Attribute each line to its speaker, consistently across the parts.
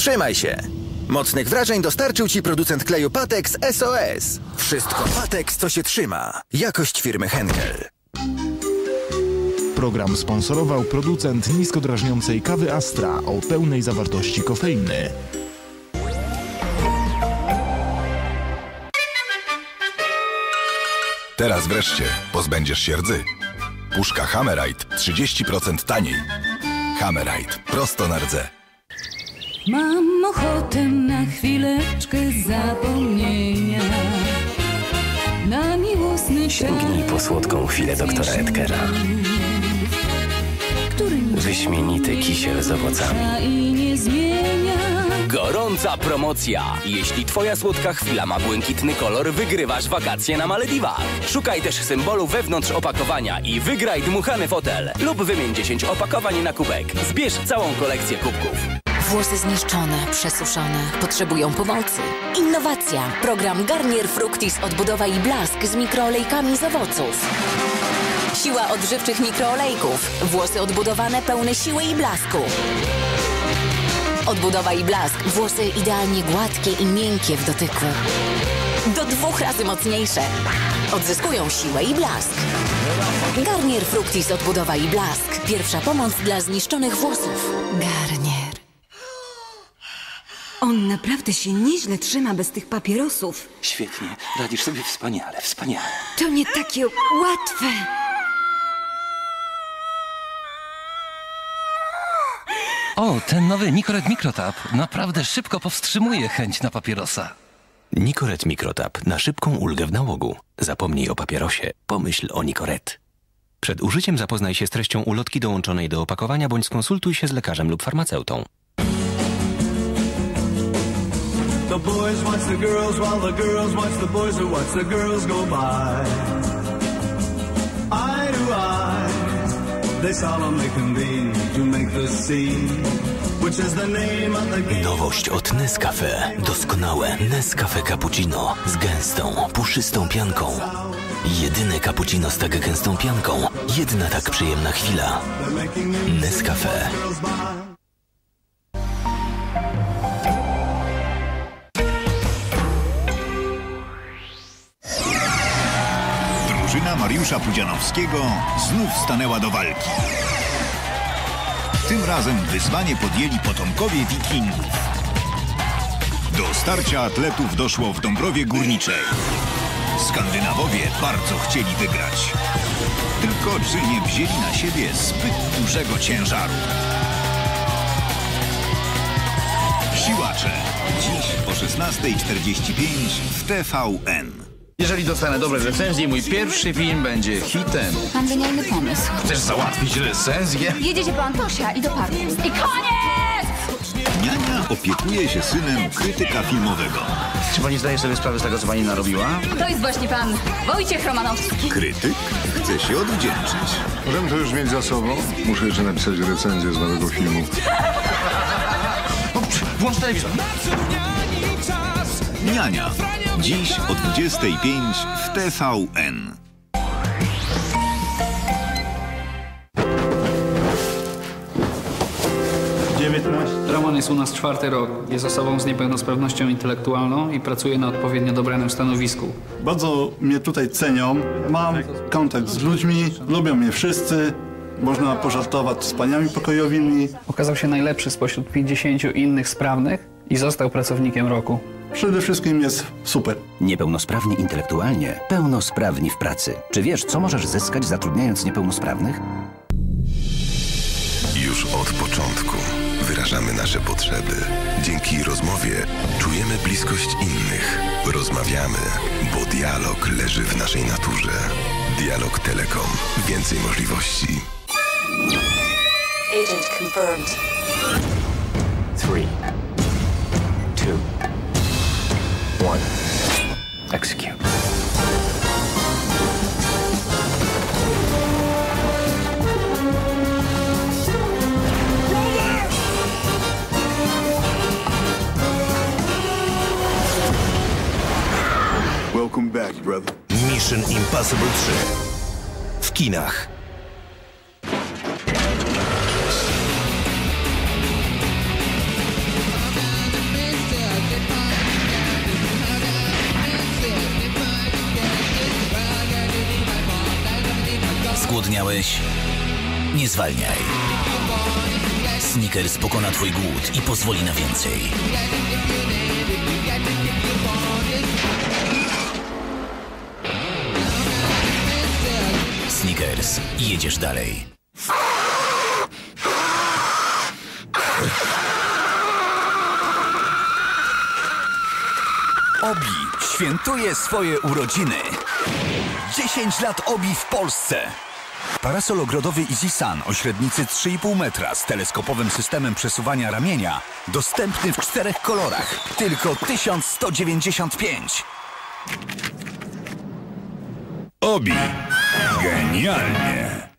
Speaker 1: Trzymaj się! Mocnych wrażeń dostarczył Ci producent kleju Patex SOS. Wszystko Patex, co się trzyma. Jakość firmy Henkel.
Speaker 2: Program sponsorował producent niskodrażniącej kawy Astra o pełnej zawartości kofeiny.
Speaker 3: Teraz wreszcie pozbędziesz się rdzy. Puszka Hammerite 30% taniej. Hammerite. Prosto na rdzę.
Speaker 4: Mam ochotę na chwileczkę zapomnienia. Na miłosny
Speaker 5: Sięgnij po słodką chwilę doktora Edgera. Wyśmienity kisiel z owocami.
Speaker 6: Gorąca promocja! Jeśli twoja słodka chwila ma błękitny kolor, wygrywasz wakacje na Malediwach. Szukaj też symbolu wewnątrz opakowania i wygraj dmuchany fotel. Lub wymień 10 opakowań na kubek. Zbierz całą kolekcję kubków.
Speaker 7: Włosy zniszczone, przesuszone, potrzebują pomocy. Innowacja. Program Garnier Fructis Odbudowa i Blask z mikroolejkami z owoców. Siła odżywczych mikroolejków. Włosy odbudowane pełne siły i blasku. Odbudowa i blask. Włosy idealnie gładkie i miękkie w dotyku. Do 2 razy mocniejsze. Odzyskują siłę i blask. Garnier Fructis Odbudowa i Blask. Pierwsza pomoc dla zniszczonych włosów. Garnier.
Speaker 8: On naprawdę się nieźle trzyma bez tych papierosów.
Speaker 5: Świetnie. Radzisz sobie wspaniale, wspaniale.
Speaker 8: To nie takie łatwe.
Speaker 9: O, ten nowy Nicoret Microtap naprawdę szybko powstrzymuje chęć na papierosa.
Speaker 5: Nicoret Microtap na szybką ulgę w nałogu. Zapomnij o papierosie, pomyśl o Nicoret. Przed użyciem zapoznaj się z treścią ulotki dołączonej do opakowania bądź skonsultuj się z lekarzem lub farmaceutą.
Speaker 10: The boys watch the girls while the girls watch the boys who watch the girls go by. Eye to eye, they solemnly convene to make the scene, which is the name of the game.
Speaker 5: Nowość od Nescafe. Doskonałe Nescafe Cappuccino z gęstą, puszystą pianką. Jedyne cappuccino z tak gęstą pianką. Jedna tak przyjemna chwila. Nescafe.
Speaker 11: Drużyna Mariusza Pudzianowskiego znów stanęła do walki. Tym razem wyzwanie podjęli potomkowie Wikingów. Do starcia atletów doszło w Dąbrowie Górniczej. Skandynawowie bardzo chcieli wygrać. Tylko czy nie wzięli na siebie zbyt dużego ciężaru? Siłacze. Dziś o 16:45 w TVN.
Speaker 12: Jeżeli dostanę dobre recenzje, mój pierwszy film będzie hitem.
Speaker 13: Mam genialny pomysł.
Speaker 12: Chcesz załatwić recenzję?
Speaker 13: Jedziecie po Antosia i do parku. I koniec!
Speaker 11: Niania opiekuje się synem krytyka filmowego.
Speaker 12: Czy pani zdaje sobie sprawę z tego, co pani narobiła?
Speaker 13: To jest właśnie pan Wojciech Romanowski.
Speaker 11: Krytyk chce się odwdzięczyć.
Speaker 14: Możemy to już mieć za sobą. Muszę jeszcze napisać recenzję z nowego filmu.
Speaker 12: Włącz telewizor.
Speaker 11: Niania. Dziś o 25 w TVN.
Speaker 15: Roman jest u nas 4. rok. Jest osobą z niepełnosprawnością intelektualną i pracuje na odpowiednio dobranym stanowisku.
Speaker 16: Bardzo mnie tutaj cenią. Mam kontakt z ludźmi, lubią mnie wszyscy. Można pożartować z paniami pokojowymi.
Speaker 15: Okazał się najlepszy spośród 50 innych sprawnych i został pracownikiem roku.
Speaker 16: Przede wszystkim jest super.
Speaker 17: Niepełnosprawni intelektualnie, pełnosprawni w pracy. Czy wiesz, co możesz zyskać zatrudniając niepełnosprawnych?
Speaker 3: Już od początku wyrażamy nasze potrzeby. Dzięki rozmowie czujemy bliskość innych. Rozmawiamy, bo dialog leży w naszej naturze. Dialog Telekom. Więcej możliwości.
Speaker 7: Agent confirmed.
Speaker 5: 3, 2, 1. Execute.
Speaker 14: Welcome back, brother.
Speaker 18: Mission Impossible 3 w kinach.
Speaker 5: Zgłodniałeś? Nie zwalniaj. Snickers pokona twój głód i pozwoli na więcej. Snickers. Jedziesz dalej.
Speaker 19: Obi świętuje swoje urodziny. 10 lat Obi w Polsce. Parasol ogrodowy Easy Sun o średnicy 3,5 metra z teleskopowym systemem przesuwania ramienia. Dostępny w 4 kolorach. Tylko 1195.
Speaker 11: Obi. Genialnie.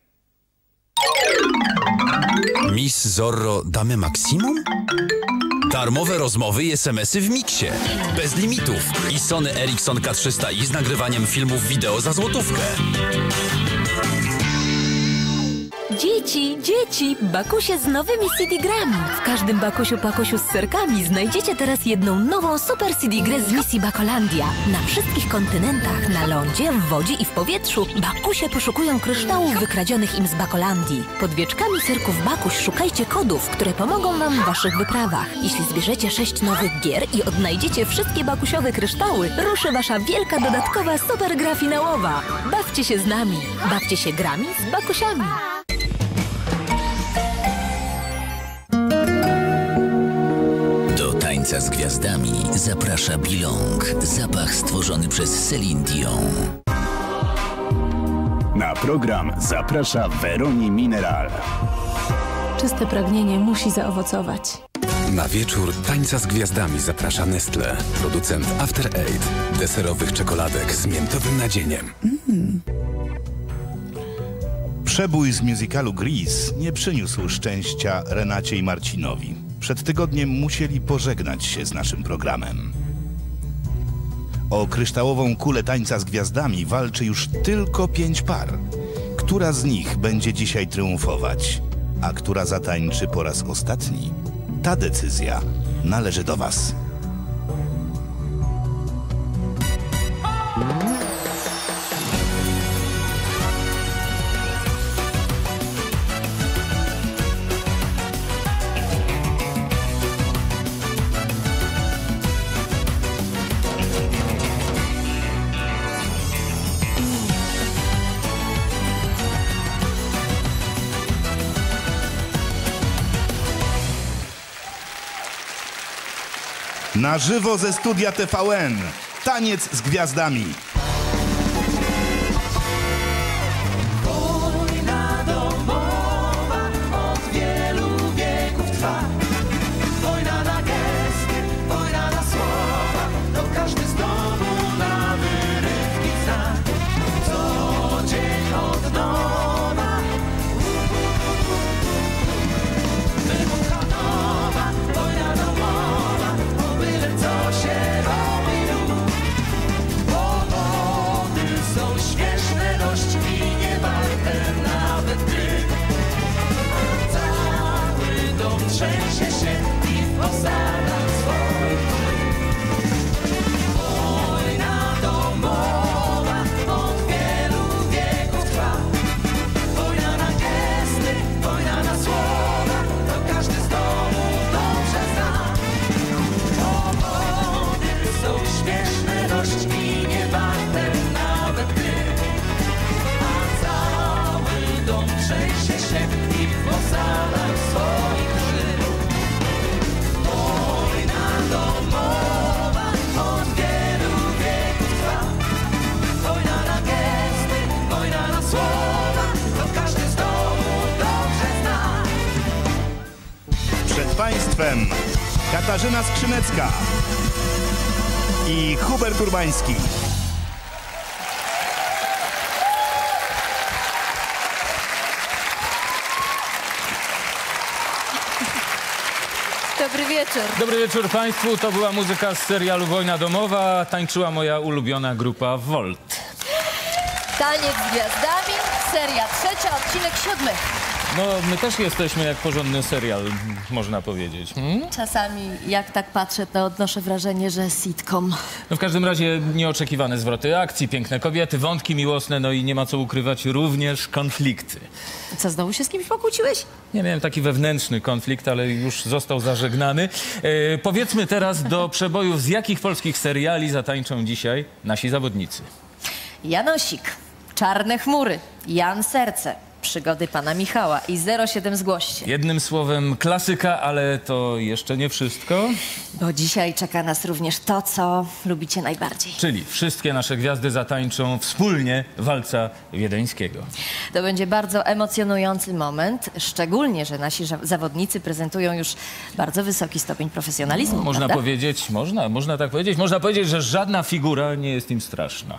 Speaker 20: Miss Zorro, damy maksimum? Darmowe rozmowy i SMS-y w Miksie. Bez limitów. I Sony Ericsson K300i z nagrywaniem filmów wideo za złotówkę.
Speaker 21: Dzieci, bakusie z nowymi CD-grami. W każdym bakusiu z serkami znajdziecie teraz jedną nową super CD-grę z misji Bakolandia. Na wszystkich kontynentach, na lądzie, w wodzie i w powietrzu bakusie poszukują kryształów wykradzionych im z Bakolandii. Pod wieczkami serków Bakuś szukajcie kodów, które pomogą wam w waszych wyprawach. Jeśli zbierzecie 6 nowych gier i odnajdziecie wszystkie bakusiowe kryształy, ruszy wasza wielka dodatkowa super gra finałowa. Bawcie się z nami. Bawcie się grami z bakusiami.
Speaker 5: Tańca z gwiazdami zaprasza Bilong. Zapach stworzony przez Celine Dion.
Speaker 11: Na program zaprasza Veroni Mineral.
Speaker 22: Czyste pragnienie musi zaowocować.
Speaker 23: Na wieczór Tańca z gwiazdami zaprasza Nestle, producent After Eight, deserowych czekoladek z miętowym nadzieniem.
Speaker 2: Przebój z musicalu Grease nie przyniósł szczęścia Renacie i Marcinowi. Przed tygodniem musieli pożegnać się z naszym programem. O kryształową kulę Tańca z gwiazdami walczy już tylko 5 par. Która z nich będzie dzisiaj triumfować, a która zatańczy po raz ostatni? Ta decyzja należy do was. Na żywo ze studia TVN. Taniec z gwiazdami.
Speaker 10: Wojna domowa od wielu wieków trwa. Wojna na gesty, wojna na słowa. To każdy znowu na wyrywki zna. Co dzień od nowa. Wybucha nowa wojna domowa. Co się robi lub powody są śmieszne dość i nie warte nawet gry. A cały dom trzęsie się i w osadach swoich drzwi. Wojna domowa od wielu wieków trwa. Wojna na gesty, wojna na słowa. To każdy z domu dobrze zna. Są śmieszne dość i nie warte nawet gry. A cały dom trzęsie się i w osadach swoich drży. Wojna domowa od wielu wieków trwa. Wojna na gesty, wojna na słowa. To każdy z domu dobrze zna.
Speaker 2: Przed państwem Katarzyna Skrzynecka i Hubert Urbański.
Speaker 22: Dobry wieczór.
Speaker 24: Dobry wieczór Państwu. To była muzyka z serialu Wojna domowa. Tańczyła moja ulubiona grupa Volt.
Speaker 22: Taniec z gwiazdami,
Speaker 1: seria, trzecia, odcinek 7.
Speaker 24: No, my też jesteśmy jak porządny serial, można powiedzieć.
Speaker 1: Czasami, jak tak patrzę, to odnoszę wrażenie, że sitcom.
Speaker 24: No, w każdym razie nieoczekiwane zwroty akcji, piękne kobiety, wątki miłosne, no i nie ma co ukrywać, również konflikty.
Speaker 1: Co, znowu się z kimś pokłóciłeś?
Speaker 24: Nie miałem taki wewnętrzny konflikt, ale już został zażegnany. Powiedzmy teraz do przebojów, z jakich polskich seriali zatańczą dzisiaj nasi zawodnicy.
Speaker 1: Janosik, Czarne chmury, Jan Serce, Przygody pana Michała i 07 zgłoście.
Speaker 24: Jednym słowem klasyka, ale to jeszcze nie wszystko.
Speaker 1: Bo dzisiaj czeka nas również to, co lubicie najbardziej.
Speaker 24: Czyli wszystkie nasze gwiazdy zatańczą wspólnie walca wiedeńskiego.
Speaker 1: To będzie bardzo emocjonujący moment, szczególnie, że nasi zawodnicy prezentują już bardzo wysoki stopień profesjonalizmu.
Speaker 24: No, można powiedzieć, można tak powiedzieć. Można powiedzieć, że żadna figura nie jest im straszna.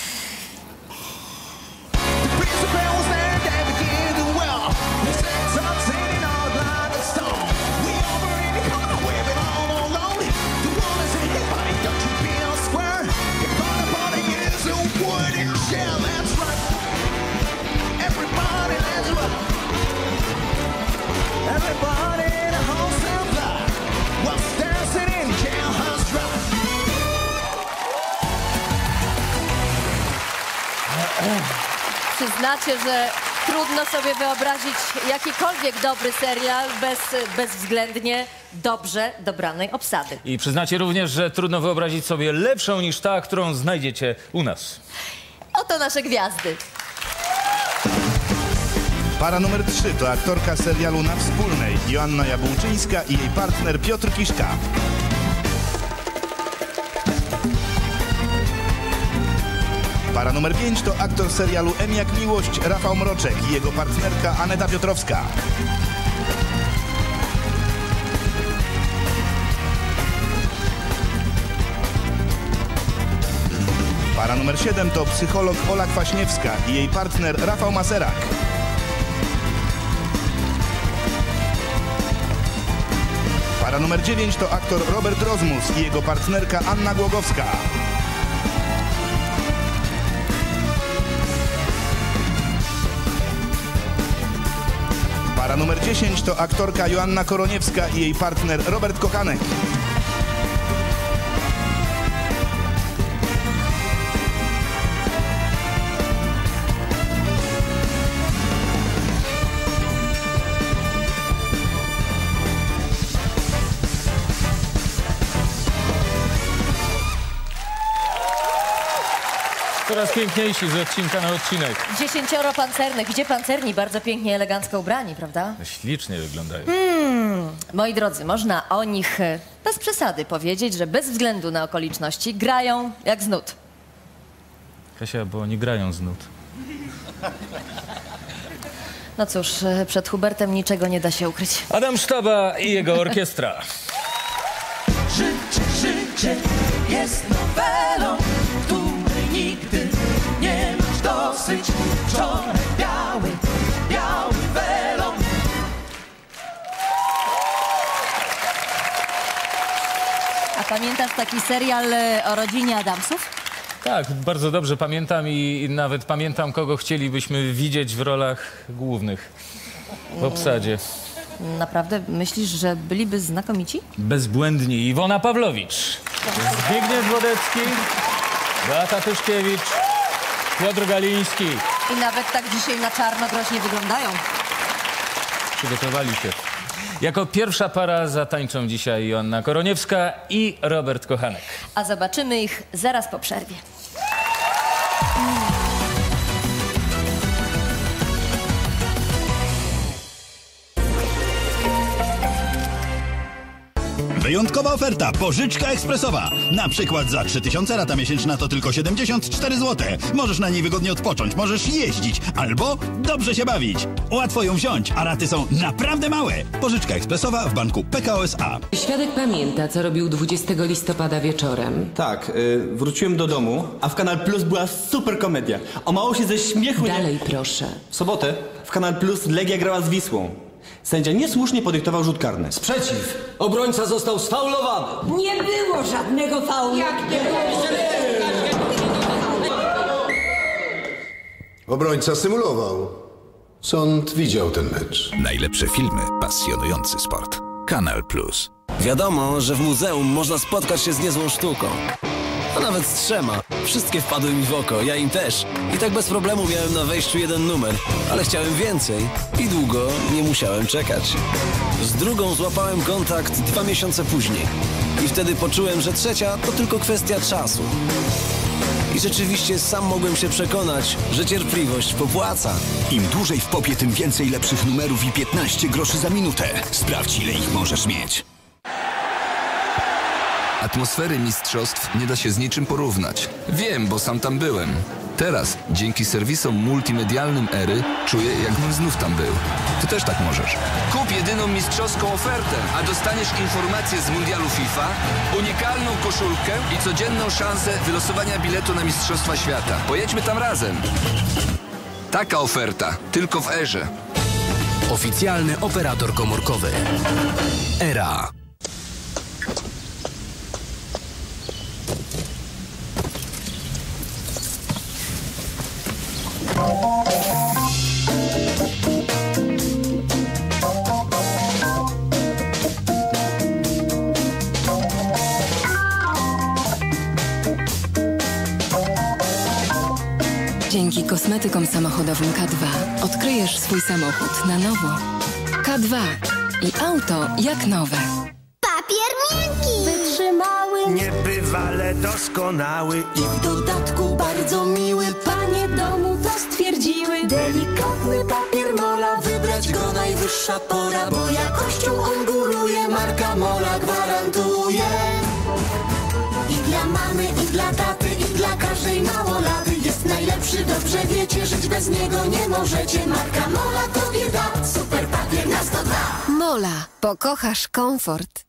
Speaker 1: Przyznacie, że trudno sobie wyobrazić jakikolwiek dobry serial bez bezwzględnie dobrze dobranej obsady.
Speaker 24: I przyznacie również, że trudno wyobrazić sobie lepszą niż ta, którą znajdziecie u nas.
Speaker 1: Oto nasze gwiazdy.
Speaker 2: Para numer 3 to aktorka serialu Na Wspólnej Joanna Jabłczyńska i jej partner Piotr Kiszka. Para numer 5 to aktor serialu M jak miłość Rafał Mroczek i jego partnerka Aneta Piotrowska. Para numer 7 to psycholog Ola Kwaśniewska i jej partner Rafał Maserak. Para numer 9 to aktor Robert Rozmus i jego partnerka Anna Głogowska. Para numer 10 to aktorka Joanna Koroniewska i jej partner Robert Kochanek.
Speaker 24: Coraz piękniejsi z odcinka na odcinek.
Speaker 1: 10 pancernych. Gdzie pancerni? Bardzo pięknie, elegancko ubrani, prawda?
Speaker 24: Ślicznie wyglądają.
Speaker 1: Moi drodzy, można o nich bez przesady powiedzieć, że bez względu na okoliczności grają jak z nut.
Speaker 24: Kasia, bo oni grają z nut.
Speaker 1: No cóż, przed Hubertem niczego nie da się ukryć.
Speaker 24: Adam Sztaba i jego orkiestra.
Speaker 10: Życie jest nowelą, której nigdy nie masz dosyć. Wczoraj biały welon.
Speaker 1: A pamiętasz taki serial o rodzinie Adamsów?
Speaker 24: Tak, bardzo dobrze pamiętam i nawet pamiętam, kogo chcielibyśmy widzieć w rolach głównych w obsadzie.
Speaker 1: Naprawdę myślisz, że byliby znakomici?
Speaker 24: Bezbłędni. Iwona Pawlowicz, Zbigniew Wodecki, Beata Tyszkiewicz, Piotr Galiński.
Speaker 1: I nawet tak dzisiaj na czarno groźnie wyglądają.
Speaker 24: Przygotowali się. Jako pierwsza para zatańczą dzisiaj Joanna Koroniewska i Robert Kochanek.
Speaker 1: A zobaczymy ich zaraz po przerwie.
Speaker 4: Wyjątkowa oferta, pożyczka ekspresowa. Na przykład za 3000 rata miesięczna to tylko 74 zł. Możesz na niej wygodnie odpocząć, możesz jeździć albo dobrze się bawić. Łatwo ją wziąć, a raty są naprawdę małe. Pożyczka ekspresowa w banku PKO SA.
Speaker 6: Świadek pamięta, co robił 20 listopada wieczorem.
Speaker 8: Tak, wróciłem do domu, a w Kanal Plus była super komedia. O mało się ze śmiechu
Speaker 6: Dalej proszę.
Speaker 8: W sobotę w Kanal Plus Legia grała z Wisłą. Sędzia niesłusznie podyktował rzut karny.
Speaker 25: Sprzeciw! Obrońca został sfaulowany.
Speaker 26: Nie było żadnego faulu. Jak nie było?
Speaker 14: Obrońca symulował. Sąd widział ten mecz.
Speaker 23: Najlepsze filmy, pasjonujący sport. Kanal Plus.
Speaker 9: Wiadomo, że w muzeum można spotkać się z niezłą sztuką. A nawet z 3. Wszystkie wpadły mi w oko, ja im też. I tak bez problemu miałem na wejściu 1 numer. Ale chciałem więcej i długo nie musiałem czekać. Z 2 złapałem kontakt 2 miesiące później. I wtedy poczułem, że 3 to tylko kwestia czasu. I rzeczywiście sam mogłem się przekonać, że cierpliwość popłaca.
Speaker 19: Im dłużej w popie, tym więcej lepszych numerów i 15 groszy za minutę. Sprawdź, ile ich możesz mieć.
Speaker 12: Atmosfery mistrzostw nie da się z niczym porównać. Wiem, bo sam tam byłem. Teraz, dzięki serwisom multimedialnym Ery, czuję, jakbym znów tam był. Ty też tak możesz. Kup jedyną mistrzowską ofertę, a dostaniesz informacje z mundialu FIFA, unikalną koszulkę i codzienną szansę wylosowania biletu na Mistrzostwa Świata. Pojedźmy tam razem. Taka oferta, tylko w Erze.
Speaker 5: Oficjalny operator komórkowy. Era.
Speaker 6: Dzięki kosmetykom samochodowym K2 odkryjesz swój samochód na nowo. K2 i auto jak nowe.
Speaker 10: Papier miękki, wytrzymały,
Speaker 13: niebywale doskonały
Speaker 10: i w dodatku bardzo miły. Panie domu to stwierdziły. Delikatny papier Mola, wybrać go najwyższa pora, bo jakością on góruje, marka Mola gwarantuje. I dla mamy, i dla taty, i dla każdej małolaty jest najlepszy, dobrze wiecie, żyć bez niego nie możecie. Marka Mola tobie da super papier na 102.
Speaker 21: Mola, pokochasz komfort.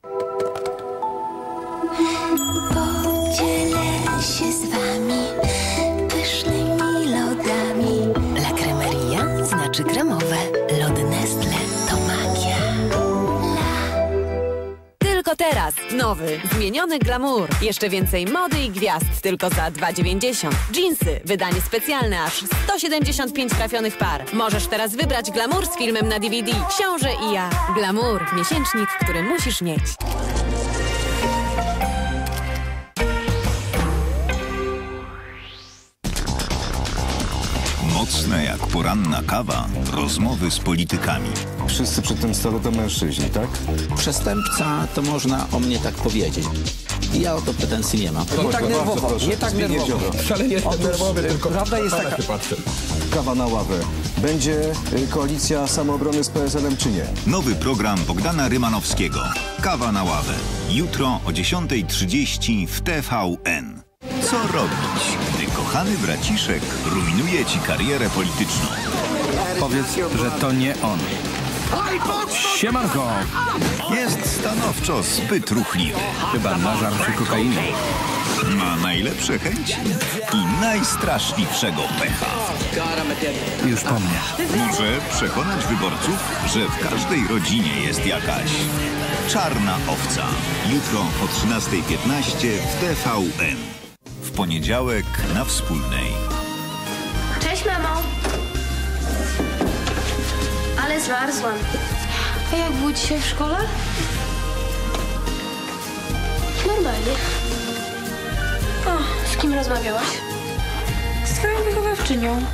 Speaker 10: Podzielę się z wami pysznymi lodami.
Speaker 21: La Cremeria znaczy kremowe. Lody Nestle to magia.
Speaker 15: Tylko teraz nowy, zmieniony Glamour. Jeszcze więcej mody i gwiazd tylko za 2,90. Jeansy, wydanie specjalne, aż 175 trafionych par. Możesz teraz wybrać Glamour z filmem na DVD. Książę i ja. Glamour, miesięcznik, który musisz mieć.
Speaker 11: Mocne jak poranna kawa, rozmowy z politykami.
Speaker 14: Wszyscy przy tym stole to mężczyźni, tak?
Speaker 16: Przestępca to można o mnie tak powiedzieć. Ja o to pretensji nie mam.
Speaker 14: Nie tak nerwowo, nie tak nerwowo.
Speaker 16: Wcale nie jestem nerwowy, tylko
Speaker 14: prawda jest taka. Kawa na ławę. Będzie koalicja samoobrony z PSL-em czy nie?
Speaker 11: Nowy program Bogdana Rymanowskiego. Kawa na ławę. Jutro o 10:30 w TVN. Co robić, gdy kochany braciszek rujnuje ci karierę polityczną?
Speaker 17: Powiedz, że to nie on. Siemanko!
Speaker 11: Jest stanowczo zbyt ruchliwy.
Speaker 17: Chyba nażarł się kokainy.
Speaker 11: Ma najlepsze chęci i najstraszliwszego pecha.
Speaker 17: Już po mnie.
Speaker 11: Może przekonać wyborców, że w każdej rodzinie jest jakaś czarna owca. Jutro o 13:15 w TVN. W poniedziałek na Wspólnej.
Speaker 27: Cześć, mamo. Ale zmarzłam. A jak było dzisiaj w szkole? Normalnie. O, z kim rozmawiałaś? Z twoją wychowawczynią.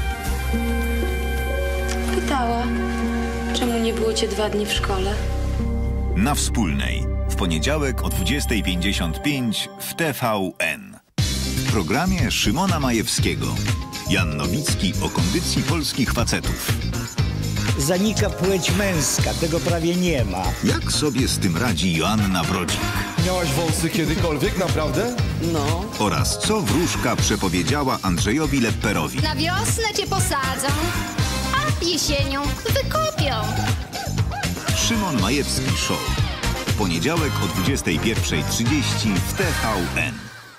Speaker 27: Pytała, czemu nie było cię 2 dni w szkole?
Speaker 11: Na Wspólnej. W poniedziałek o 20:55 w TVN. W programie Szymona Majewskiego. Jan Nowicki o kondycji polskich facetów.
Speaker 28: Zanika płeć męska, tego prawie nie ma.
Speaker 11: Jak sobie z tym radzi Joanna Brodzik?
Speaker 29: Miałaś wąsy kiedykolwiek, naprawdę?
Speaker 28: No.
Speaker 11: Oraz co wróżka przepowiedziała Andrzejowi Lepperowi.
Speaker 30: Na wiosnę cię posadzą, a jesienią wykopią.
Speaker 11: Szymon Majewski Show. W poniedziałek o 21:30 w TVN.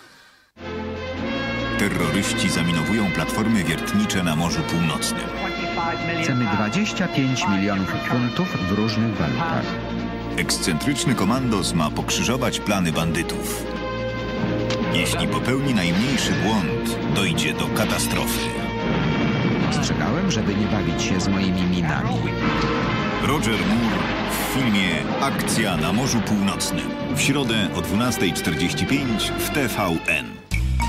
Speaker 11: Terroryści zaminowują platformy wiertnicze na Morzu Północnym.
Speaker 31: Chcemy 25 milionów funtów w różnych walutach.
Speaker 11: Ekscentryczny komandos ma pokrzyżować plany bandytów. Jeśli popełni najmniejszy błąd, dojdzie do katastrofy.
Speaker 31: Ostrzegałem, żeby nie bawić się z moimi minami.
Speaker 11: Roger Moore w filmie Akcja na Morzu Północnym. W środę o 12:45 w TVN.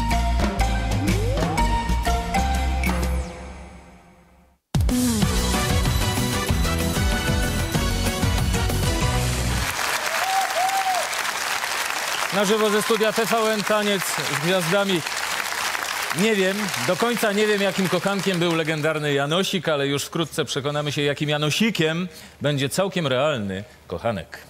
Speaker 1: Na żywo ze studia TVN Taniec z Gwiazdami. Nie wiem, do końca nie wiem, jakim kochankiem był legendarny Janosik, ale już wkrótce przekonamy się, jakim Janosikiem będzie całkiem realny kochanek.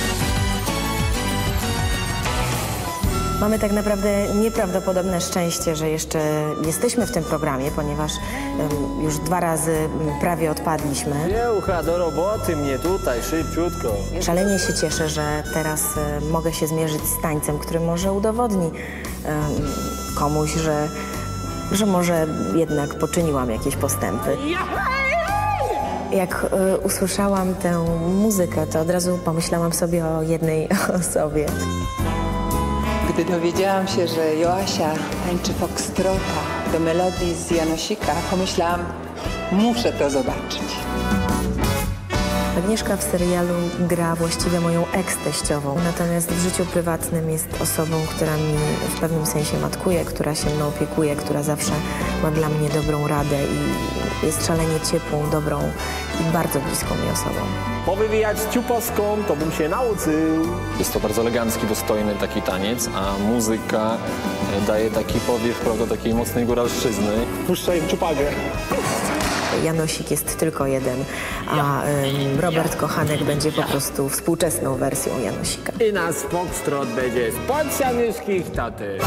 Speaker 2: Mamy tak naprawdę nieprawdopodobne szczęście, że jeszcze jesteśmy w tym programie, ponieważ już 2 razy prawie odpadliśmy.
Speaker 3: Piełcha, do roboty mnie tutaj, szybciutko.
Speaker 2: Szalenie się cieszę, że teraz mogę się zmierzyć z tańcem, który może udowodni komuś, że może jednak poczyniłam jakieś postępy. Jak usłyszałam tę muzykę, to od razu pomyślałam sobie o jednej osobie.
Speaker 4: Gdy dowiedziałam się, że Joasia tańczy foxtrota do melodii z Janosika, pomyślałam, muszę to zobaczyć.
Speaker 2: Agnieszka w serialu gra właściwie moją eks-teściową, natomiast w życiu prywatnym jest osobą, która mi w pewnym sensie matkuje, która się mną opiekuje, która zawsze ma dla mnie dobrą radę i jest szalenie ciepłą, dobrą i bardzo bliską mi osobą.
Speaker 3: Powywijać ciupaską, to bym się nauczył.
Speaker 7: Jest to bardzo elegancki, dostojny taki taniec, a muzyka daje taki powiew, prawda, takiej mocnej góralszczyzny.
Speaker 3: Puszczaj ciupagę.
Speaker 2: Janosik jest tylko jeden, a Robert Kochanek będzie po prostu współczesną wersją Janosika.
Speaker 3: I nasz foxtrot będzie spod Januszkich taty.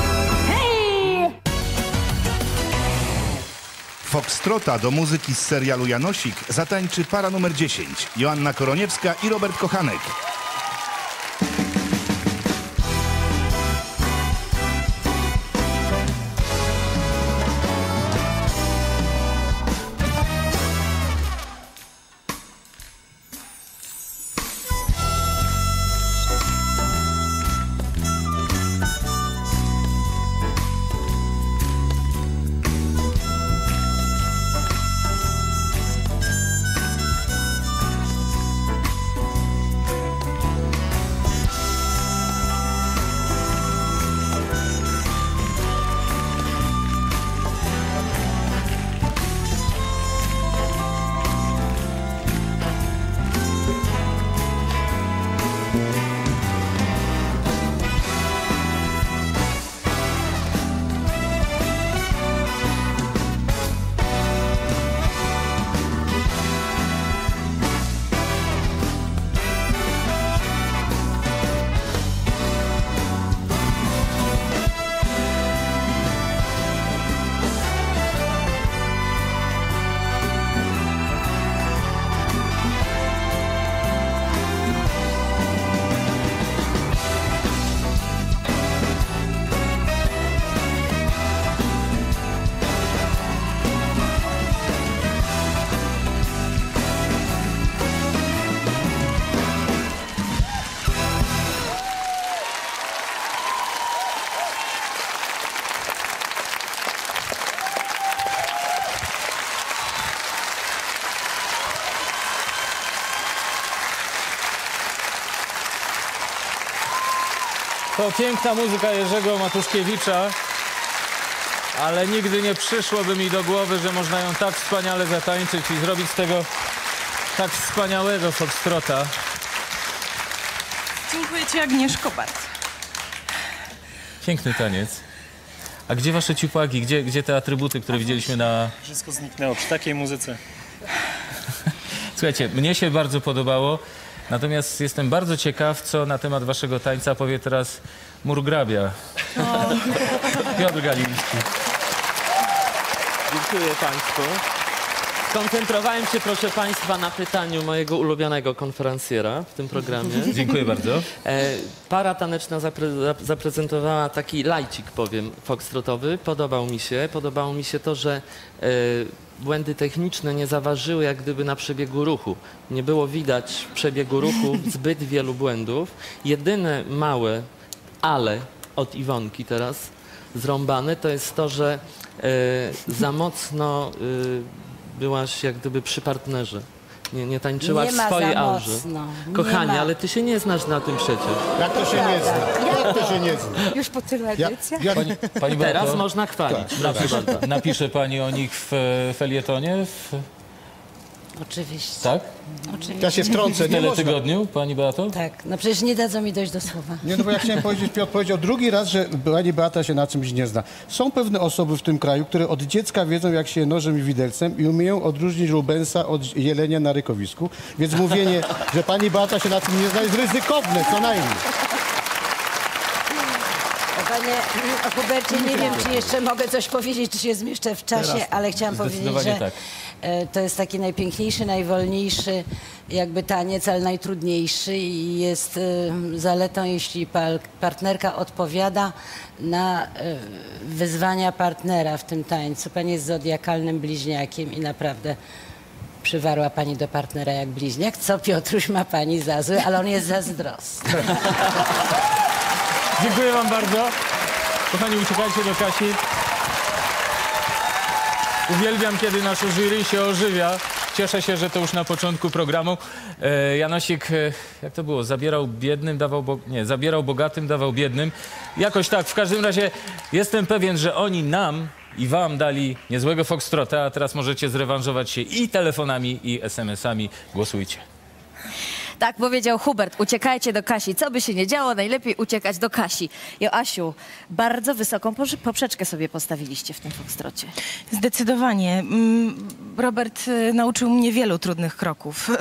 Speaker 8: Foxtrota do muzyki z serialu Janosik zatańczy para numer 10. Joanna Koroniewska i Robert Kochanek.
Speaker 1: To piękna muzyka Jerzego Matuszkiewicza, ale nigdy nie przyszłoby mi do głowy, że można ją tak wspaniale zatańczyć i zrobić z tego tak wspaniałego foxtrota.
Speaker 18: Dziękuję Ci, Agnieszko, bardzo.
Speaker 1: Piękny taniec. A gdzie wasze ciupagi? Gdzie te atrybuty, które widzieliśmy na...
Speaker 20: Wszystko zniknęło przy takiej muzyce.
Speaker 1: Słuchajcie, mnie się bardzo podobało, natomiast jestem bardzo ciekaw, co na temat waszego tańca powie teraz murgrabia. Piotr Galiński.
Speaker 22: Dziękuję Państwu. Skoncentrowałem się, proszę Państwa, na pytaniu mojego ulubionego konferencjera w tym programie.
Speaker 1: Dziękuję bardzo.
Speaker 22: Para taneczna zaprezentowała taki lajcik, powiem, foxtrotowy. Podobało mi się to, że błędy techniczne nie zaważyły jak gdyby na przebiegu ruchu. Nie było widać w przebiegu ruchu zbyt wielu błędów. Jedyne małe ale od Iwonki teraz zrąbane to jest to, że za mocno byłaś jak gdyby przy partnerze. Nie tańczyłaś
Speaker 5: Nie
Speaker 22: w
Speaker 5: ma
Speaker 22: swojej
Speaker 5: za
Speaker 22: aurze.
Speaker 5: mocno. Nie
Speaker 22: Kochanie,
Speaker 5: ma.
Speaker 22: ale ty się nie znasz na tym przecież.
Speaker 29: Jak to się nie zna? Jak to się nie zna?
Speaker 5: Już po tylu edycjach?
Speaker 1: Pani
Speaker 22: Teraz
Speaker 1: Beato,
Speaker 22: można chwalić. Proszę bardzo.
Speaker 1: napisze pani o nich w felietonie?
Speaker 5: Oczywiście.
Speaker 1: Tak?
Speaker 5: Oczywiście.
Speaker 29: Ja się wtrącę,
Speaker 1: W
Speaker 29: nie można.
Speaker 1: teletygodniu, pani Beato?
Speaker 5: Tak, no przecież nie dadzą mi dojść do słowa.
Speaker 29: Nie, no bo ja chciałem powiedzieć, Piotr powiedział drugi raz, że pani Beata się na czymś nie zna. Są pewne osoby w tym kraju, które od dziecka wiedzą, jak się nożem i widelcem i umieją odróżnić Rubensa od jelenia na rykowisku. Więc mówienie, że pani Beata się na tym nie zna, jest ryzykowne, co najmniej.
Speaker 5: Panie Hubercie, nie wiem, czy jeszcze mogę coś powiedzieć, czy się zmieszczę w czasie,
Speaker 1: Teraz
Speaker 5: ale chciałam powiedzieć,
Speaker 1: zdecydowanie
Speaker 5: że
Speaker 1: tak.
Speaker 5: To jest taki najpiękniejszy, najwolniejszy jakby taniec, ale najtrudniejszy i jest zaletą, jeśli partnerka odpowiada na wyzwania partnera w tym tańcu. Pani jest zodiakalnym bliźniakiem i naprawdę przywarła pani do partnera jak bliźniak, co Piotruś ma pani za złe, ale on jest zazdrosny.
Speaker 1: Dziękuję wam bardzo. Kochani, uciekajcie do Kasi. Uwielbiam, kiedy nasze jury się ożywia. Cieszę się, że to już na początku programu. Janosik, jak to było? Zabierał biednym, zabierał bogatym, dawał biednym. Jakoś tak. W każdym razie jestem pewien, że oni nam i wam dali niezłego foxtrota, a teraz możecie zrewanżować się i telefonami, i SMS-ami. Głosujcie.
Speaker 6: Tak powiedział Hubert, uciekajcie do Kasi. Co by się nie działo, najlepiej uciekać do Kasi. Joasiu, bardzo wysoką poprzeczkę sobie postawiliście w tym foxtrocie.
Speaker 2: Zdecydowanie. Robert nauczył mnie wielu trudnych kroków.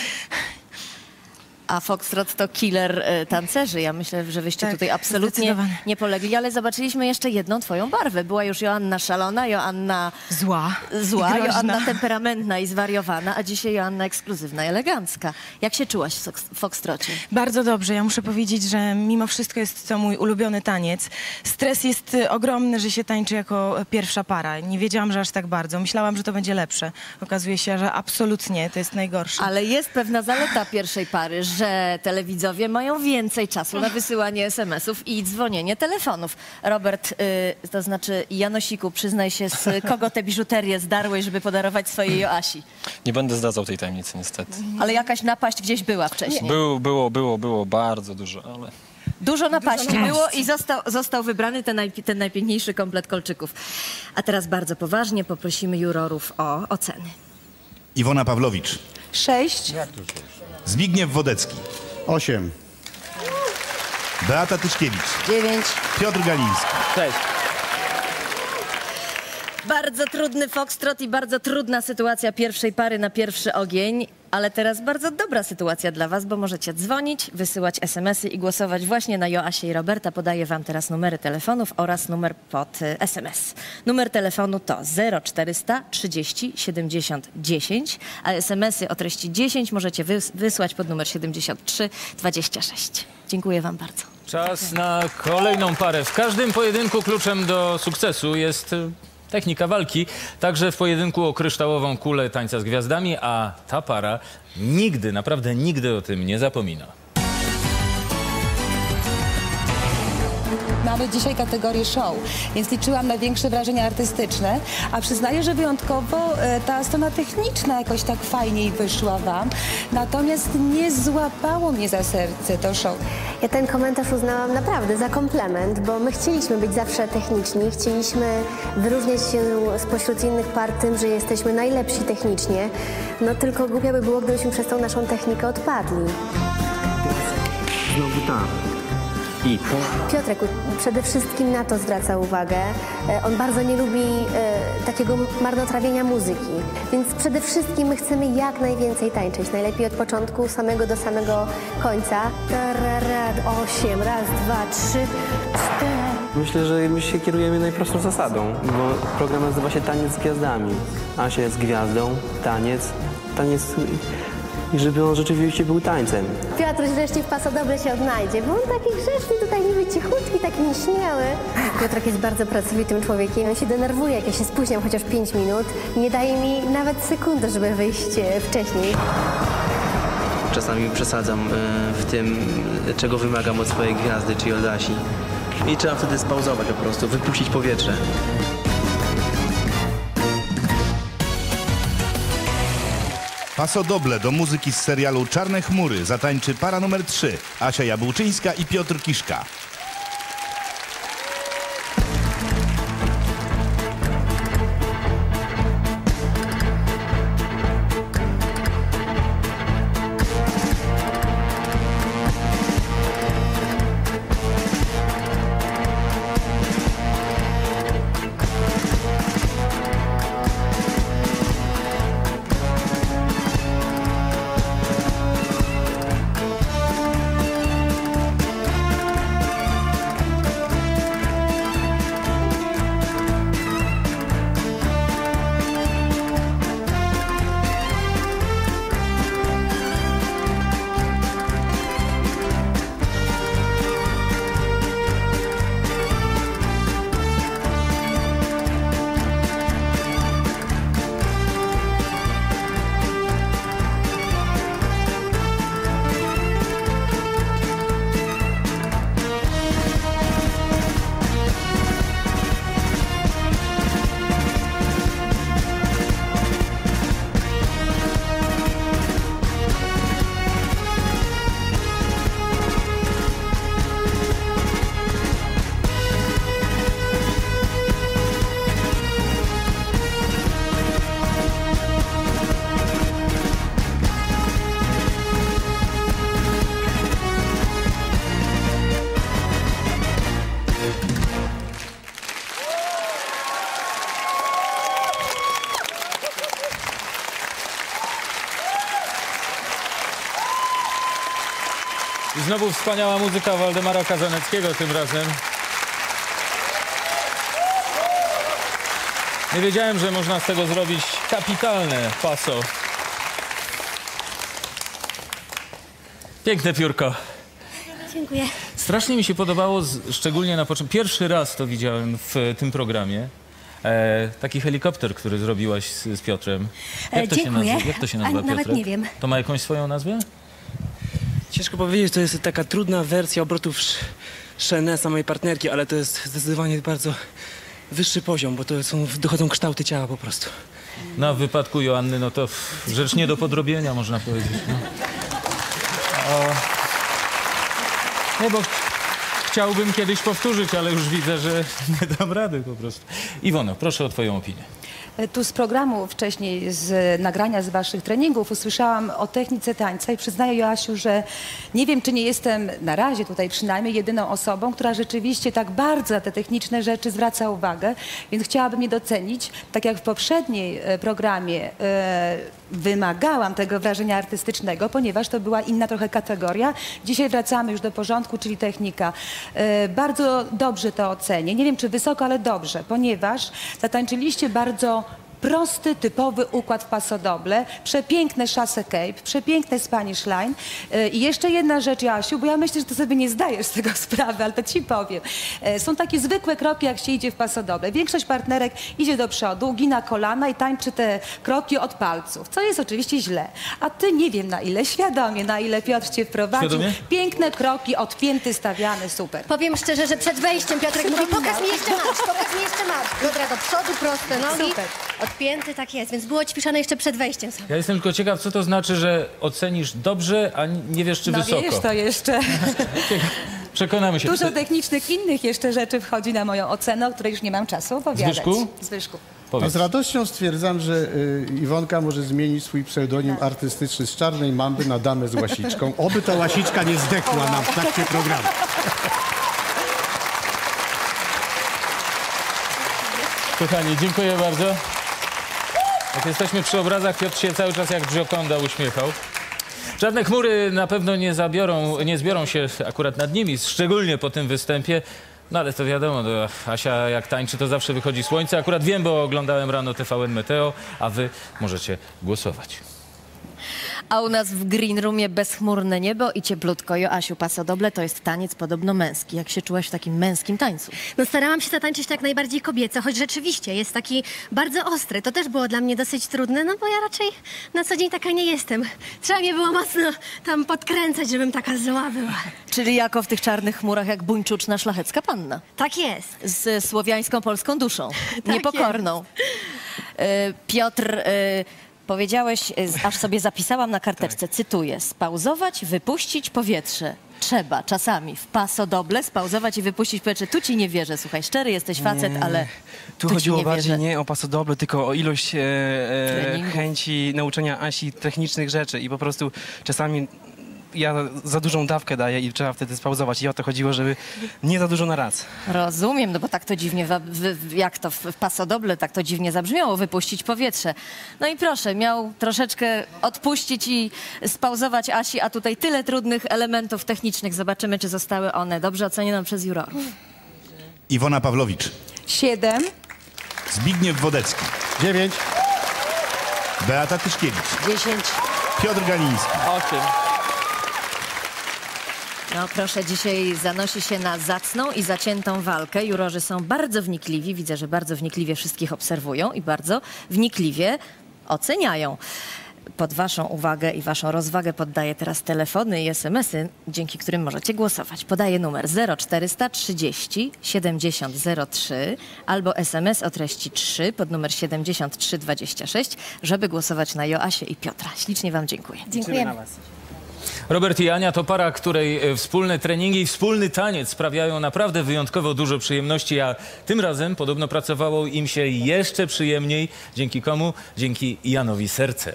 Speaker 6: A foxtrot to killer tancerzy. Ja myślę, że wyście
Speaker 2: Tak,
Speaker 6: tutaj absolutnie nie polegli, ale zobaczyliśmy jeszcze jedną twoją barwę. Była już Joanna szalona, Joanna
Speaker 2: zła,
Speaker 6: Joanna temperamentna i zwariowana, a dzisiaj Joanna ekskluzywna i elegancka. Jak się czułaś w foxtrocie?
Speaker 2: Bardzo dobrze. Ja muszę powiedzieć, że mimo wszystko jest to mój ulubiony taniec. Stres jest ogromny, że się tańczy jako pierwsza para. Nie wiedziałam, że aż tak bardzo. Myślałam, że to będzie lepsze. Okazuje się, że absolutnie to jest najgorsze.
Speaker 6: Ale jest pewna zaleta pierwszej pary, że telewidzowie mają więcej czasu na wysyłanie SMS-ów i dzwonienie telefonów. Robert, to znaczy Janosiku, przyznaj się, z kogo te biżuterię zdarłeś, żeby podarować swojej Joasi?
Speaker 7: Nie będę zdradzał tej tajemnicy niestety.
Speaker 6: Ale jakaś napaść gdzieś była wcześniej.
Speaker 7: Było bardzo dużo, ale...
Speaker 6: Dużo napaści było i został wybrany ten najpiękniejszy komplet kolczyków. A teraz bardzo poważnie poprosimy jurorów o oceny.
Speaker 8: Iwona Pawlowicz.
Speaker 5: 6.
Speaker 8: Zbigniew Wodecki.
Speaker 29: 8.
Speaker 8: Beata Tyszkiewicz.
Speaker 5: 9.
Speaker 8: Piotr Galiński.
Speaker 1: 6.
Speaker 6: Bardzo trudny foxtrot i bardzo trudna sytuacja pierwszej pary na pierwszy ogień, ale teraz bardzo dobra sytuacja dla was, bo możecie dzwonić, wysyłać SMS-y i głosować właśnie na Joasię i Roberta. Podaję wam teraz numery telefonów oraz numer pod SMS. Numer telefonu to 0400 30 70 10, a SMS-y o treści 10 możecie wysłać pod numer 73 26. Dziękuję wam bardzo.
Speaker 1: Czas na kolejną parę. W każdym pojedynku kluczem do sukcesu jest technika walki, także w pojedynku o kryształową kulę tańca z gwiazdami, a ta para nigdy, naprawdę nigdy o tym nie zapomina.
Speaker 9: Mamy dzisiaj kategorię show, więc liczyłam na większe wrażenia artystyczne, a przyznaję, że wyjątkowo ta strona techniczna jakoś tak fajniej wyszła wam, natomiast nie złapało mnie za serce to show.
Speaker 12: Ja ten komentarz uznałam naprawdę za komplement, bo my chcieliśmy być zawsze techniczni, chcieliśmy wyróżniać się spośród innych par tym, że jesteśmy najlepsi technicznie, no tylko głupio by było, gdybyśmy przez tą naszą technikę odpadli.
Speaker 17: Znowu tak. I
Speaker 12: Piotrek przede wszystkim na to zwraca uwagę. On bardzo nie lubi takiego marnotrawienia muzyki, więc przede wszystkim my chcemy jak najwięcej tańczyć. Najlepiej od początku samego do samego końca. 8, raz, 2, 3, 4.
Speaker 13: Myślę, że my się kierujemy najprostszą zasadą, bo program nazywa się Taniec z Gwiazdami. Asia jest gwiazdą, taniec i żeby on rzeczywiście był tańcem.
Speaker 12: Piotruś wreszcie w pasodoble się odnajdzie, bo on taki grzeczny, tutaj niby cichutki, taki nieśmiały. Piotrek jest bardzo pracowitym człowiekiem, on się denerwuje, jak ja się spóźniam chociaż 5 minut. Nie daje mi nawet sekundy, żeby wyjść wcześniej.
Speaker 13: Czasami przesadzam w tym, czego wymagam od swojej gwiazdy, czyli od Asi. I trzeba wtedy spauzować po prostu, wypuścić powietrze.
Speaker 8: Paso doble do muzyki z serialu Czarne chmury zatańczy para numer 3, Asia Jabłczyńska i Piotr Kiszka.
Speaker 1: I znowu wspaniała muzyka Waldemara Kazaneckiego tym razem. Nie wiedziałem, że można z tego zrobić kapitalne paso. Piękne piórko.
Speaker 30: Dziękuję.
Speaker 1: Strasznie mi się podobało, szczególnie na początku. Pierwszy raz to widziałem w tym programie. Taki helikopter, który zrobiłaś z Piotrem. Jak to
Speaker 30: Dziękuję.
Speaker 1: się nazywa? Jak to się nazywa,
Speaker 30: Nawet
Speaker 1: Piotrek?
Speaker 30: nie wiem.
Speaker 1: To ma jakąś swoją nazwę?
Speaker 31: Ciężko powiedzieć, to jest taka trudna wersja obrotów Shenesa, mojej partnerki, ale to jest zdecydowanie bardzo wyższy poziom, bo to dochodzą kształty ciała po prostu.
Speaker 1: No, w wypadku Joanny, no to rzecz nie do podrobienia, można powiedzieć. No. Nie, bo chciałbym kiedyś powtórzyć, ale już widzę, że nie dam rady po prostu. Iwono, proszę o twoją opinię.
Speaker 9: Tu z programu wcześniej, z nagrania z waszych treningów usłyszałam o technice tańca i przyznaję, Joasiu, że nie wiem, czy nie jestem na razie tutaj przynajmniej jedyną osobą, która rzeczywiście tak bardzo na te techniczne rzeczy zwraca uwagę, więc chciałabym je docenić. Tak jak w poprzedniej programie wymagałam tego wrażenia artystycznego, ponieważ to była inna trochę kategoria. Dzisiaj wracamy już do porządku, czyli technika. Bardzo dobrze to ocenię. Nie wiem, czy wysoko, ale dobrze, ponieważ zatańczyliście bardzo prosty, typowy układ w paso doble, przepiękne chassé cape, przepiękne Spanish line. I jeszcze jedna rzecz, Jasiu, bo ja myślę, że ty sobie nie zdajesz z tego sprawy, ale to ci powiem. Są takie zwykłe kroki, jak się idzie w paso doble. Większość partnerek idzie do przodu, ugina kolana i tańczy te kroki od palców, co jest oczywiście źle. A ty nie wiem na ile, świadomie, na ile Piotr cię wprowadził.
Speaker 1: Świadomie?
Speaker 9: Piękne kroki, od pięty stawiane, super.
Speaker 30: Powiem szczerze, że przed wejściem Piotrek mówi, pokaż mi jeszcze marsz, pokaż mi jeszcze marsz. Dobra, do przodu, proste nogi,
Speaker 9: Super.
Speaker 30: odpięty, tak jest, więc było ćwiczone jeszcze przed wejściem sobie.
Speaker 1: Ja jestem tylko ciekaw, co to znaczy, że ocenisz dobrze, a nie wiesz, czy
Speaker 9: No
Speaker 1: wysoko.
Speaker 9: wiesz, to jeszcze
Speaker 1: Przekonamy się.
Speaker 9: dużo technicznych innych jeszcze rzeczy wchodzi na moją ocenę, o której już nie mam czasu opowiadać.
Speaker 29: Zbyszku?
Speaker 9: Zbyszku.
Speaker 29: No z radością stwierdzam, że Iwonka może zmienić swój pseudonim artystyczny z Czarnej Mamby na Damę z Łasiczką. Oby ta Łasiczka nie zdechła nam w trakcie programu.
Speaker 1: Kochani, dziękuję bardzo. Jak jesteśmy przy obrazach, Piotr się cały czas jak Gioconda uśmiechał. Czarne chmury na pewno nie zbiorą się akurat nad nimi, szczególnie po tym występie. No ale to wiadomo, Asia jak tańczy, to zawsze wychodzi słońce. Akurat wiem, bo oglądałem rano TVN Meteo, a wy możecie głosować.
Speaker 6: A u nas w Green Roomie bezchmurne niebo i cieplutko. Joasiu, paso doble to jest taniec podobno męski. Jak się czułaś w takim męskim tańcu?
Speaker 30: No starałam się zatańczyć tak najbardziej kobieco, choć rzeczywiście jest taki bardzo ostry. To też było dla mnie dosyć trudne, no bo ja raczej na co dzień taka nie jestem. Trzeba mnie było mocno tam podkręcać, żebym taka zła była.
Speaker 6: Czyli jako w tych czarnych chmurach jak buńczuczna szlachecka panna.
Speaker 30: Tak jest.
Speaker 6: Z słowiańską polską duszą. Niepokorną. Piotr... Powiedziałeś, aż sobie zapisałam na karteczce, cytuję, spauzować, wypuścić powietrze. Trzeba czasami w paso doble spauzować i wypuścić powietrze. Tu ci nie wierzę, słuchaj, szczery jesteś facet, ale
Speaker 31: Tu chodziło bardziej nie o pasodoble, tylko o ilość
Speaker 6: Treningów.
Speaker 31: chęci nauczenia Asi technicznych rzeczy i po prostu czasami ja za dużą dawkę daję i trzeba wtedy spauzować i o to chodziło, żeby nie za dużo na raz.
Speaker 6: Rozumiem, no bo tak to dziwnie, jak to w pasodoble, tak to dziwnie zabrzmiało, wypuścić powietrze. No i proszę, miał troszeczkę odpuścić i spauzować Asi, a tutaj tyle trudnych elementów technicznych. Zobaczymy, czy zostały one dobrze ocenione przez jurorów.
Speaker 8: Iwona Pawlowicz.
Speaker 9: 7.
Speaker 8: Zbigniew Wodecki.
Speaker 29: 9.
Speaker 8: Beata Tyszkiewicz.
Speaker 5: 10.
Speaker 8: Piotr Galiński.
Speaker 22: 8.
Speaker 6: No proszę, dzisiaj zanosi się na zacną i zaciętą walkę. Jurorzy są bardzo wnikliwi. Widzę, że bardzo wnikliwie wszystkich obserwują i bardzo wnikliwie oceniają. Pod waszą uwagę i waszą rozwagę poddaję teraz telefony i SMS-y, dzięki którym możecie głosować. Podaję numer 0430 70 03 albo SMS o treści 3 pod numer 7326, żeby głosować na Joasię i Piotra. Ślicznie wam dziękuję.
Speaker 30: Dziękujemy.
Speaker 1: Robert i Ania to para, której wspólne treningi i wspólny taniec sprawiają naprawdę wyjątkowo dużo przyjemności, a tym razem podobno pracowało im się jeszcze przyjemniej. Dzięki komu? Dzięki Janowi Serce.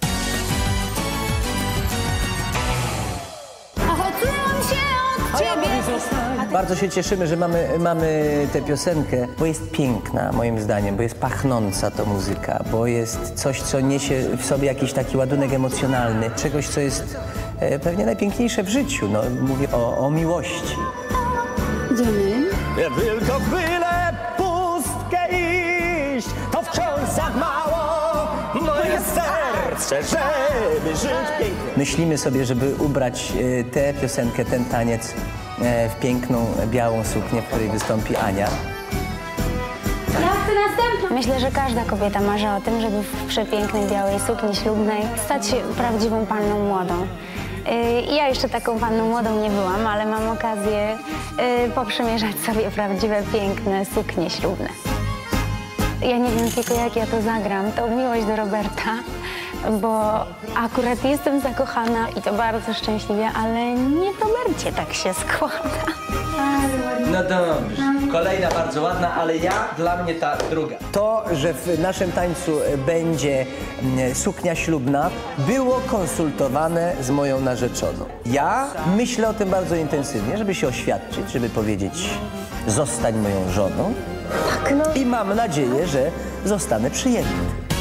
Speaker 10: Bardzo się cieszymy, że mamy tę piosenkę, bo jest piękna moim zdaniem, bo jest pachnąca to muzyka, bo jest coś, co niesie w sobie jakiś taki ładunek emocjonalny, czegoś, co jest pewnie najpiękniejsze w życiu. No, mówię o miłości.
Speaker 14: Idziemy.
Speaker 15: Ja tylko byle pustkę iść, to wciąż za mało moje serce, żeby żyć pięknie.
Speaker 10: Myślimy sobie, żeby ubrać tę piosenkę, ten taniec w piękną, białą suknię, w której wystąpi Ania.
Speaker 14: Ja chcę następną. Myślę, że każda kobieta marzy o tym, żeby w przepięknej, białej sukni ślubnej stać się prawdziwą panną młodą. Ja jeszcze taką panną młodą nie byłam, ale mam okazję poprzymierzać sobie prawdziwe, piękne suknie ślubne. Ja nie wiem tylko, jak ja to zagram, to miłość do Roberta, bo akurat jestem zakochana i to bardzo szczęśliwie, ale nie w Robercie tak się składa.
Speaker 10: No dobrze. Kolejna bardzo ładna, ale dla mnie ta druga. To, że w naszym tańcu będzie suknia ślubna, było konsultowane z moją narzeczoną. Ja myślę o tym bardzo intensywnie, żeby się oświadczyć, żeby powiedzieć, zostań moją żoną. Tak, no. I mam nadzieję, że zostanę przyjęty.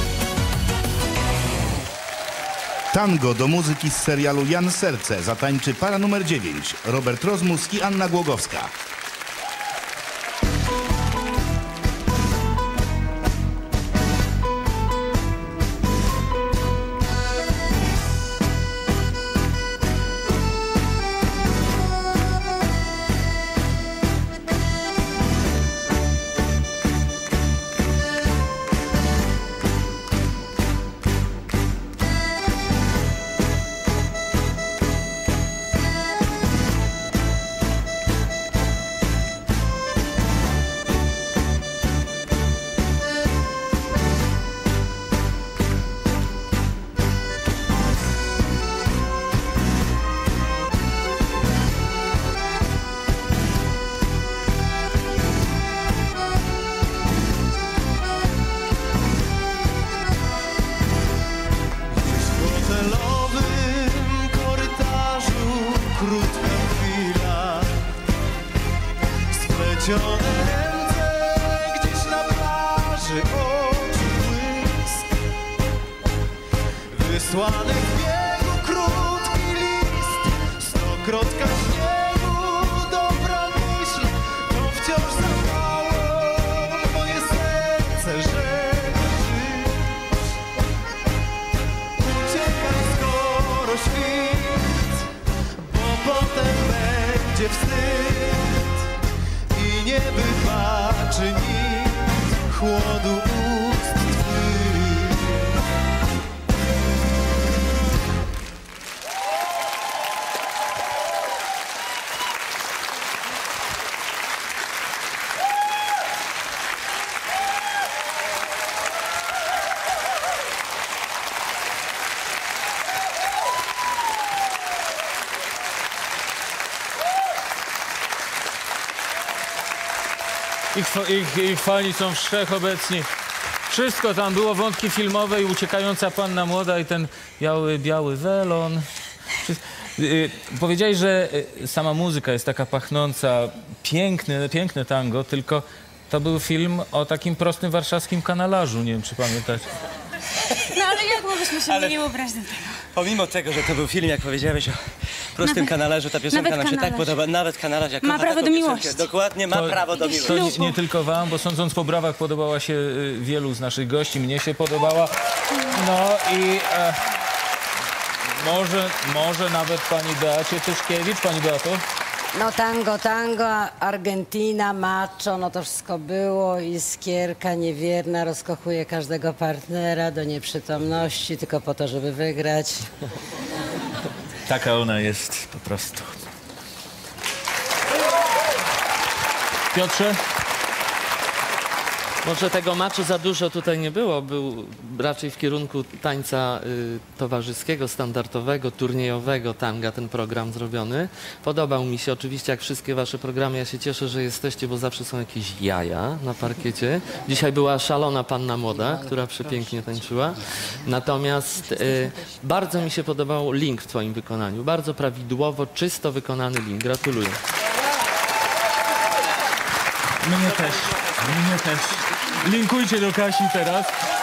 Speaker 8: Tango do muzyki z serialu Jan Serce zatańczy para numer 9. Robert Rozmus i Anna Głogowska.
Speaker 16: Ręce gdzieś na plaży oczu błysk, wysłany w biegu krótki list, stokrotka śniegu, dobra myśl, to wciąż za mało moje serce, żeby żyć. Uciekaj skoro świt, bo potem będzie wstyd. Nie wybaczy nikt chłodu ust twych.
Speaker 1: Ich fani są wszechobecni. Wszystko tam było, wątki filmowe i uciekająca panna młoda i ten biały welon. Powiedziałeś, że sama muzyka jest taka pachnąca, piękne tango, tylko to był film o takim prostym warszawskim kanalarzu, nie wiem czy pamiętacie.
Speaker 4: No ale jak mogliśmy się nie ubrać do tego?
Speaker 11: Pomimo tego, że to był film, jak powiedziałeś o prostym kanalarzu, ta piosenka nam się tak podoba. Nawet kanalarz, jak
Speaker 4: ma prawo do miłości.
Speaker 11: Dokładnie, ma prawo do miłości.
Speaker 1: To nie tylko wam, bo sądząc po brawach podobała się wielu z naszych gości, mnie się podobała. No i może nawet pani Beacie Tyszkiewicz. Pani Beato?
Speaker 5: No tango, Argentina, macho, no to wszystko było. Iskierka niewierna rozkochuje każdego partnera do nieprzytomności, tylko po to, żeby wygrać.
Speaker 1: Taka ona jest po prostu. Piotrze?
Speaker 22: Może tego macho za dużo tutaj nie było, był raczej w kierunku tańca towarzyskiego, standardowego, turniejowego tanga ten program zrobiony. Podobał mi się oczywiście jak wszystkie wasze programy, ja się cieszę, że jesteście, bo zawsze są jakieś jaja na parkiecie. Dzisiaj była szalona panna młoda, która przepięknie tańczyła. Natomiast bardzo mi się podobał link w twoim wykonaniu, bardzo prawidłowo, czysto wykonany link. Gratuluję.
Speaker 1: Mnie też. Linkujcie do Kasi teraz.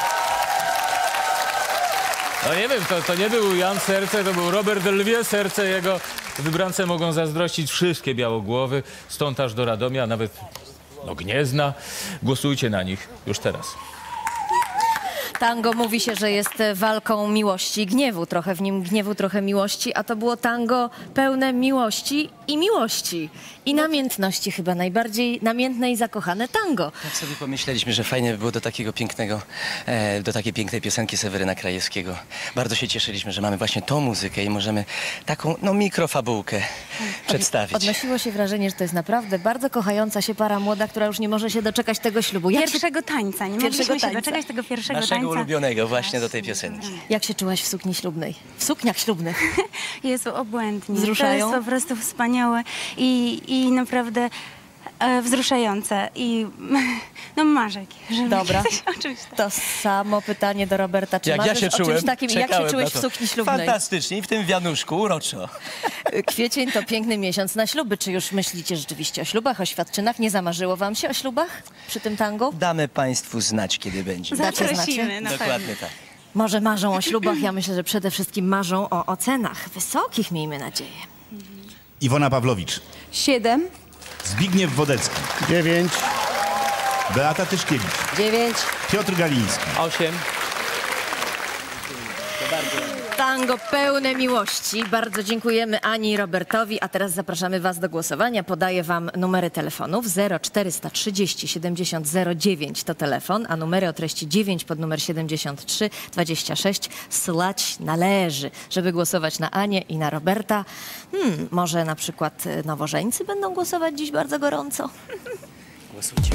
Speaker 1: No nie wiem, to nie był Jan Serce, to był Robert Lwie Serce. Jego wybrance mogą zazdrościć wszystkie Białogłowy, stąd aż do Radomia, nawet Gniezna. Głosujcie na nich już teraz.
Speaker 6: Tango mówi się, że jest walką miłości i gniewu. Trochę w nim gniewu, trochę miłości, a to było tango pełne miłości i miłości. I namiętności, chyba najbardziej namiętne i zakochane tango.
Speaker 11: Tak sobie pomyśleliśmy, że fajnie by było do takiego pięknego, do takiej pięknej piosenki Seweryna Krajewskiego. Bardzo się cieszyliśmy, że mamy właśnie tą muzykę i możemy taką, mikrofabułkę przedstawić.
Speaker 6: Odnosiło się wrażenie, że to jest naprawdę bardzo kochająca się para młoda, która już nie może się doczekać tego ślubu.
Speaker 4: Pierwszego tańca, nie mogliśmy się doczekać tego pierwszego tańca.
Speaker 11: Naszego ulubionego właśnie do tej piosenki.
Speaker 6: Jak się czułaś w sukni ślubnej? W sukniach ślubnych?
Speaker 4: Jest obłędnie.
Speaker 6: Wzruszają?
Speaker 4: To jest po prostu wspaniałe i naprawdę wzruszające i marzek.
Speaker 6: Dobra, to samo pytanie do Roberta. Czy
Speaker 11: jak ja się czułem,
Speaker 6: jak się czułeś w sukni ślubnej?
Speaker 11: Fantastycznie i w tym wianuszku uroczo.
Speaker 6: Kwiecień to piękny miesiąc na śluby. Czy już myślicie rzeczywiście o ślubach, o świadczynach? Nie zamarzyło wam się o ślubach przy tym tango?
Speaker 11: Damy państwu znać, kiedy będzie.
Speaker 4: Zaprosimy, na
Speaker 11: Dokładnie tak.
Speaker 6: Może marzą o ślubach? Ja myślę, że przede wszystkim marzą o ocenach wysokich, miejmy nadzieję.
Speaker 8: Iwona Pawlowicz.
Speaker 9: 7.
Speaker 8: Zbigniew Wodecki.
Speaker 29: 9.
Speaker 8: Beata Tyszkiewicz.
Speaker 5: 9.
Speaker 8: Piotr Galiński.
Speaker 22: 8.
Speaker 6: Tango pełne miłości. Bardzo dziękujemy Ani i Robertowi, a teraz zapraszamy was do głosowania. Podaję wam numery telefonów. 0430 70 09 to telefon, a numery o treści 9 pod numer 73 26 słać należy. Żeby głosować na Anię i na Roberta, może na przykład nowożeńcy będą głosować dziś bardzo gorąco?
Speaker 11: Głosujcie.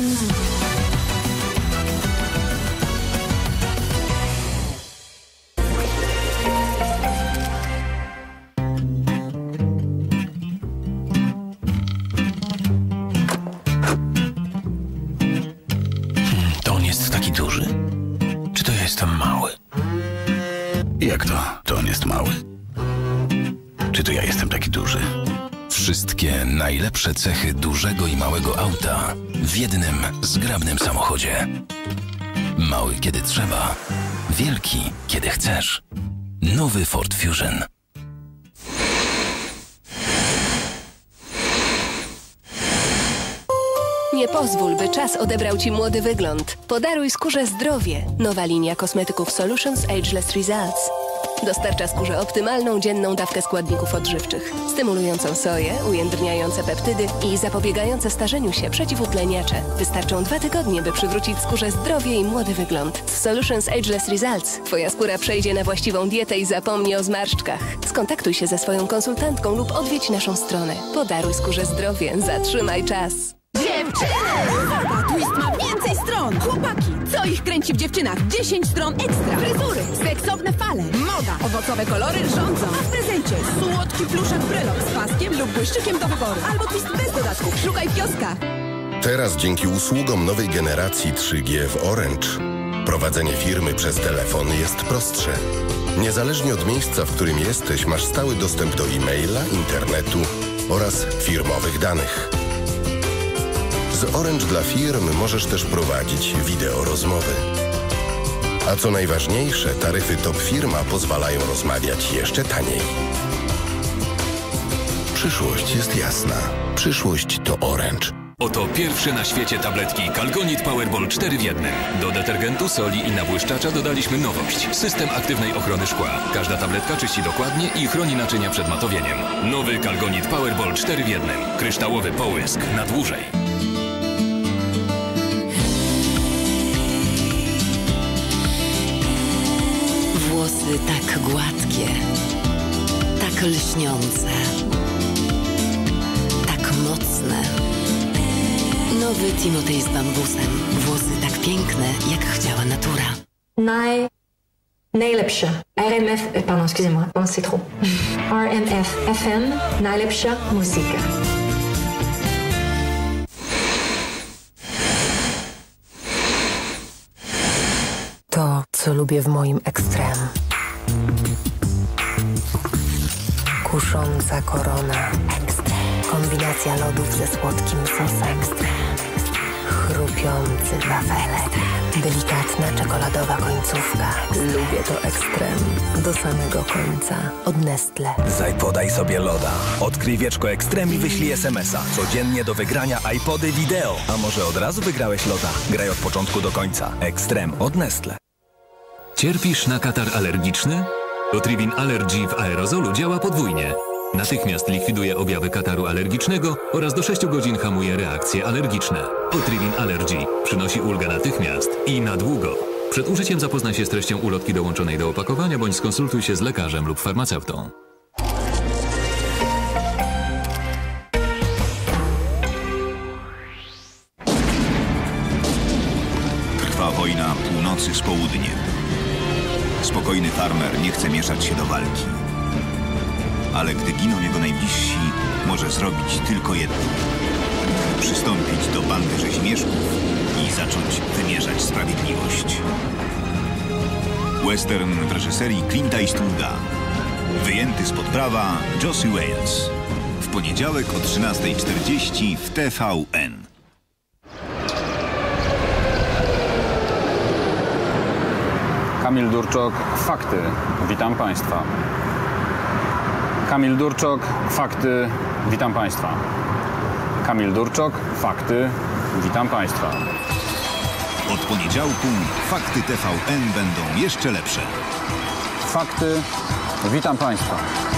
Speaker 18: To on jest taki duży? Czy to ja jestem mały? Jak to? To on jest mały? Czy to ja jestem taki duży? Wszystkie najlepsze cechy dużego i małego auta w jednym zgrabnym samochodzie. Mały kiedy trzeba, wielki kiedy chcesz. Nowy Ford Fusion.
Speaker 19: Nie pozwól, by czas odebrał ci młody wygląd. Podaruj skórze zdrowie. Nowa linia kosmetyków Solutions Ageless Results. Dostarcza skórze optymalną dzienną dawkę składników odżywczych, stymulującą soję, ujędrniające peptydy i zapobiegające starzeniu się przeciwutleniacze. Wystarczą 2 tygodnie, by przywrócić skórze zdrowie i młody wygląd. Z Solutions Ageless Results twoja skóra przejdzie na właściwą dietę i zapomni o zmarszczkach. Skontaktuj się ze swoją konsultantką lub odwiedź naszą stronę. Podaruj skórze zdrowie, zatrzymaj czas.
Speaker 21: Dziewczyny! Uwaga! Twist ma więcej stron! Chłopaki! Co ich kręci w dziewczynach? 10 stron ekstra! Fryzury! Seksowne fale! Moda! Owocowe kolory rządzą! A w prezencie słodki pluszek brylok z paskiem lub błyszczykiem do wyboru. Albo twist bez dodatków. Szukaj w kioskach!
Speaker 2: Teraz dzięki usługom nowej generacji 3G w Orange prowadzenie firmy przez telefon jest prostsze. Niezależnie od miejsca, w którym jesteś, masz stały dostęp do e-maila, internetu oraz firmowych danych. Z Orange dla firm możesz też prowadzić wideo rozmowy. A co najważniejsze, taryfy Top Firma pozwalają rozmawiać jeszcze taniej. Przyszłość jest jasna. Przyszłość to Orange.
Speaker 3: Oto pierwsze na świecie tabletki Calgonit Powerball 4 w 1. Do detergentu, soli i nabłyszczacza dodaliśmy nowość. System aktywnej ochrony szkła. Każda tabletka czyści dokładnie i chroni naczynia przed matowieniem. Nowy Calgonit Powerball 4 w 1. Kryształowy połysk na dłużej.
Speaker 7: Włosy tak gładkie, tak lśniące, tak mocne. Nowy Timotej z bambusem. Włosy tak piękne, jak chciała natura.
Speaker 17: Najlepsza. RMF, pardon, excusez-moi, c'est trop. RMF FM, najlepsza muzyka.
Speaker 20: To, co lubię w moim Extrem. Kusząca korona. Kombinacja lodów ze słodkim sosem. Chrupiący wafelek. Delikatna czekoladowa końcówka. Lubię to Extrem. Do samego końca. Od Nestle.
Speaker 23: Podaj sobie loda. Odkryj wieczko Extrem i wyślij SMS-a. Codziennie do wygrania iPody wideo. A może od razu wygrałeś loda? Graj od początku do końca. Extrem od Nestle.
Speaker 3: Cierpisz na katar alergiczny? Otrivin Allergy w aerozolu działa podwójnie. Natychmiast likwiduje objawy kataru alergicznego oraz do 6 godzin hamuje reakcje alergiczne. Otrivin Allergy przynosi ulgę natychmiast i na długo. Przed użyciem zapoznaj się z treścią ulotki dołączonej do opakowania bądź skonsultuj się z lekarzem lub farmaceutą.
Speaker 24: Trwa wojna północy z południem. Spokojny farmer nie chce mieszać się do walki. Ale gdy giną jego najbliżsi, może zrobić tylko jedno. Przystąpić do bandy rzeźmieszków i zacząć wymierzać sprawiedliwość. Western w reżyserii Clint'a Eastwooda. Wyjęty spod prawa Josie Wales. W poniedziałek o 13:40 w TVN.
Speaker 25: Kamil Durczok, fakty. Witam Państwa. Kamil Durczok, fakty. Witam Państwa. Kamil Durczok, fakty. Witam Państwa.
Speaker 24: Od poniedziałku fakty TVN będą jeszcze lepsze.
Speaker 25: Fakty. Witam Państwa.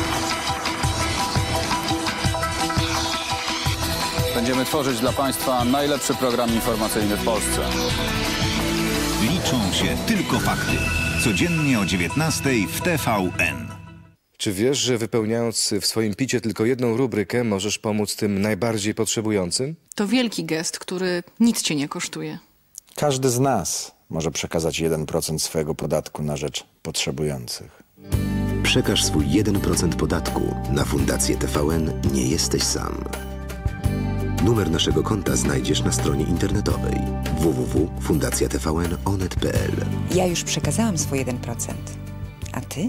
Speaker 25: Będziemy tworzyć dla Państwa najlepszy program informacyjny w Polsce.
Speaker 24: Liczą się tylko fakty. Codziennie o 19:00 w TVN.
Speaker 26: Czy wiesz, że wypełniając w swoim picie tylko jedną rubrykę możesz pomóc tym najbardziej potrzebującym?
Speaker 27: To wielki gest, który nic cię nie kosztuje.
Speaker 28: Każdy z nas może przekazać 1% swojego podatku na rzecz potrzebujących.
Speaker 32: Przekaż swój 1% podatku na Fundację TVN Nie jesteś sam. Numer naszego konta znajdziesz na stronie internetowej www.fundacjatvn.onet.pl.
Speaker 33: Ja już przekazałam swój 1%. A ty?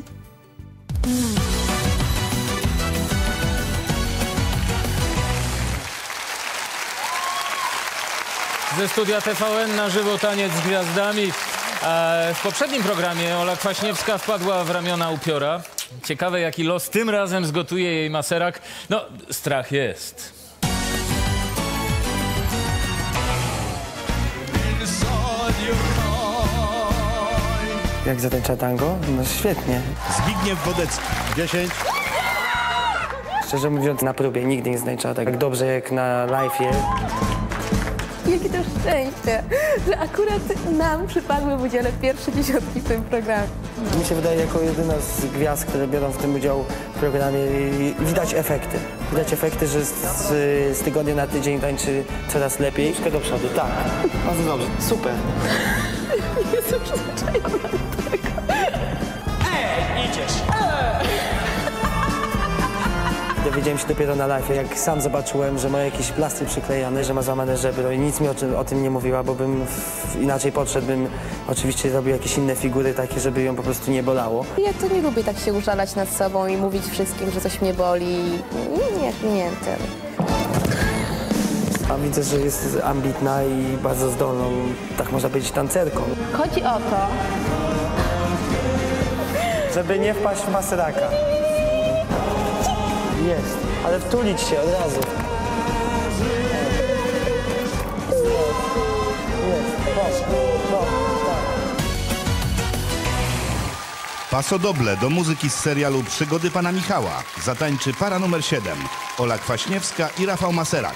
Speaker 1: Ze studia TVN na żywo taniec z gwiazdami. W poprzednim programie Ola Kwaśniewska wpadła w ramiona upiora. Ciekawe, jaki los tym razem zgotuje jej maserak. No, strach jest.
Speaker 31: Jak zatańcza tango? No świetnie.
Speaker 24: Zbigniew Wodecki.
Speaker 29: 10.
Speaker 31: Szczerze mówiąc, na próbie nigdy nie zatańczała tak dobrze jak na live'ie.
Speaker 12: Jakie to szczęście, że akurat nam przypadły w udziale pierwsze dziesiątki w tym programie.
Speaker 31: Mi się wydaje, jako jedyna z gwiazd, które biorą w tym udział w programie, widać efekty. Widać efekty, że z tygodnia na tydzień tańczy coraz lepiej. Troszkę do przodu, tak. Bardzo dobrze, super.
Speaker 12: Jestem przyzwyczajona do tego.
Speaker 15: Idziesz!
Speaker 31: Dowiedziałem się dopiero na live, jak sam zobaczyłem, że ma jakieś plastry przyklejone, że ma złamane żebro i nic mi o tym nie mówiła, bo bym inaczej podszedł, bym oczywiście robił jakieś inne figury takie, żeby ją po prostu nie bolało.
Speaker 4: Ja to nie lubię tak się użalać nad sobą i mówić wszystkim, że coś mnie boli. Nie.
Speaker 31: A widzę, że jest ambitna i bardzo zdolną, tak można powiedzieć, tancerką.
Speaker 4: Chodzi o to,
Speaker 31: żeby nie wpaść w masę raka. Jest, ale wtulić się od razu.
Speaker 5: Pasodoble do muzyki z serialu Przygody Pana Michała zatańczy para numer 7. Ola Kwaśniewska i Rafał Maserak.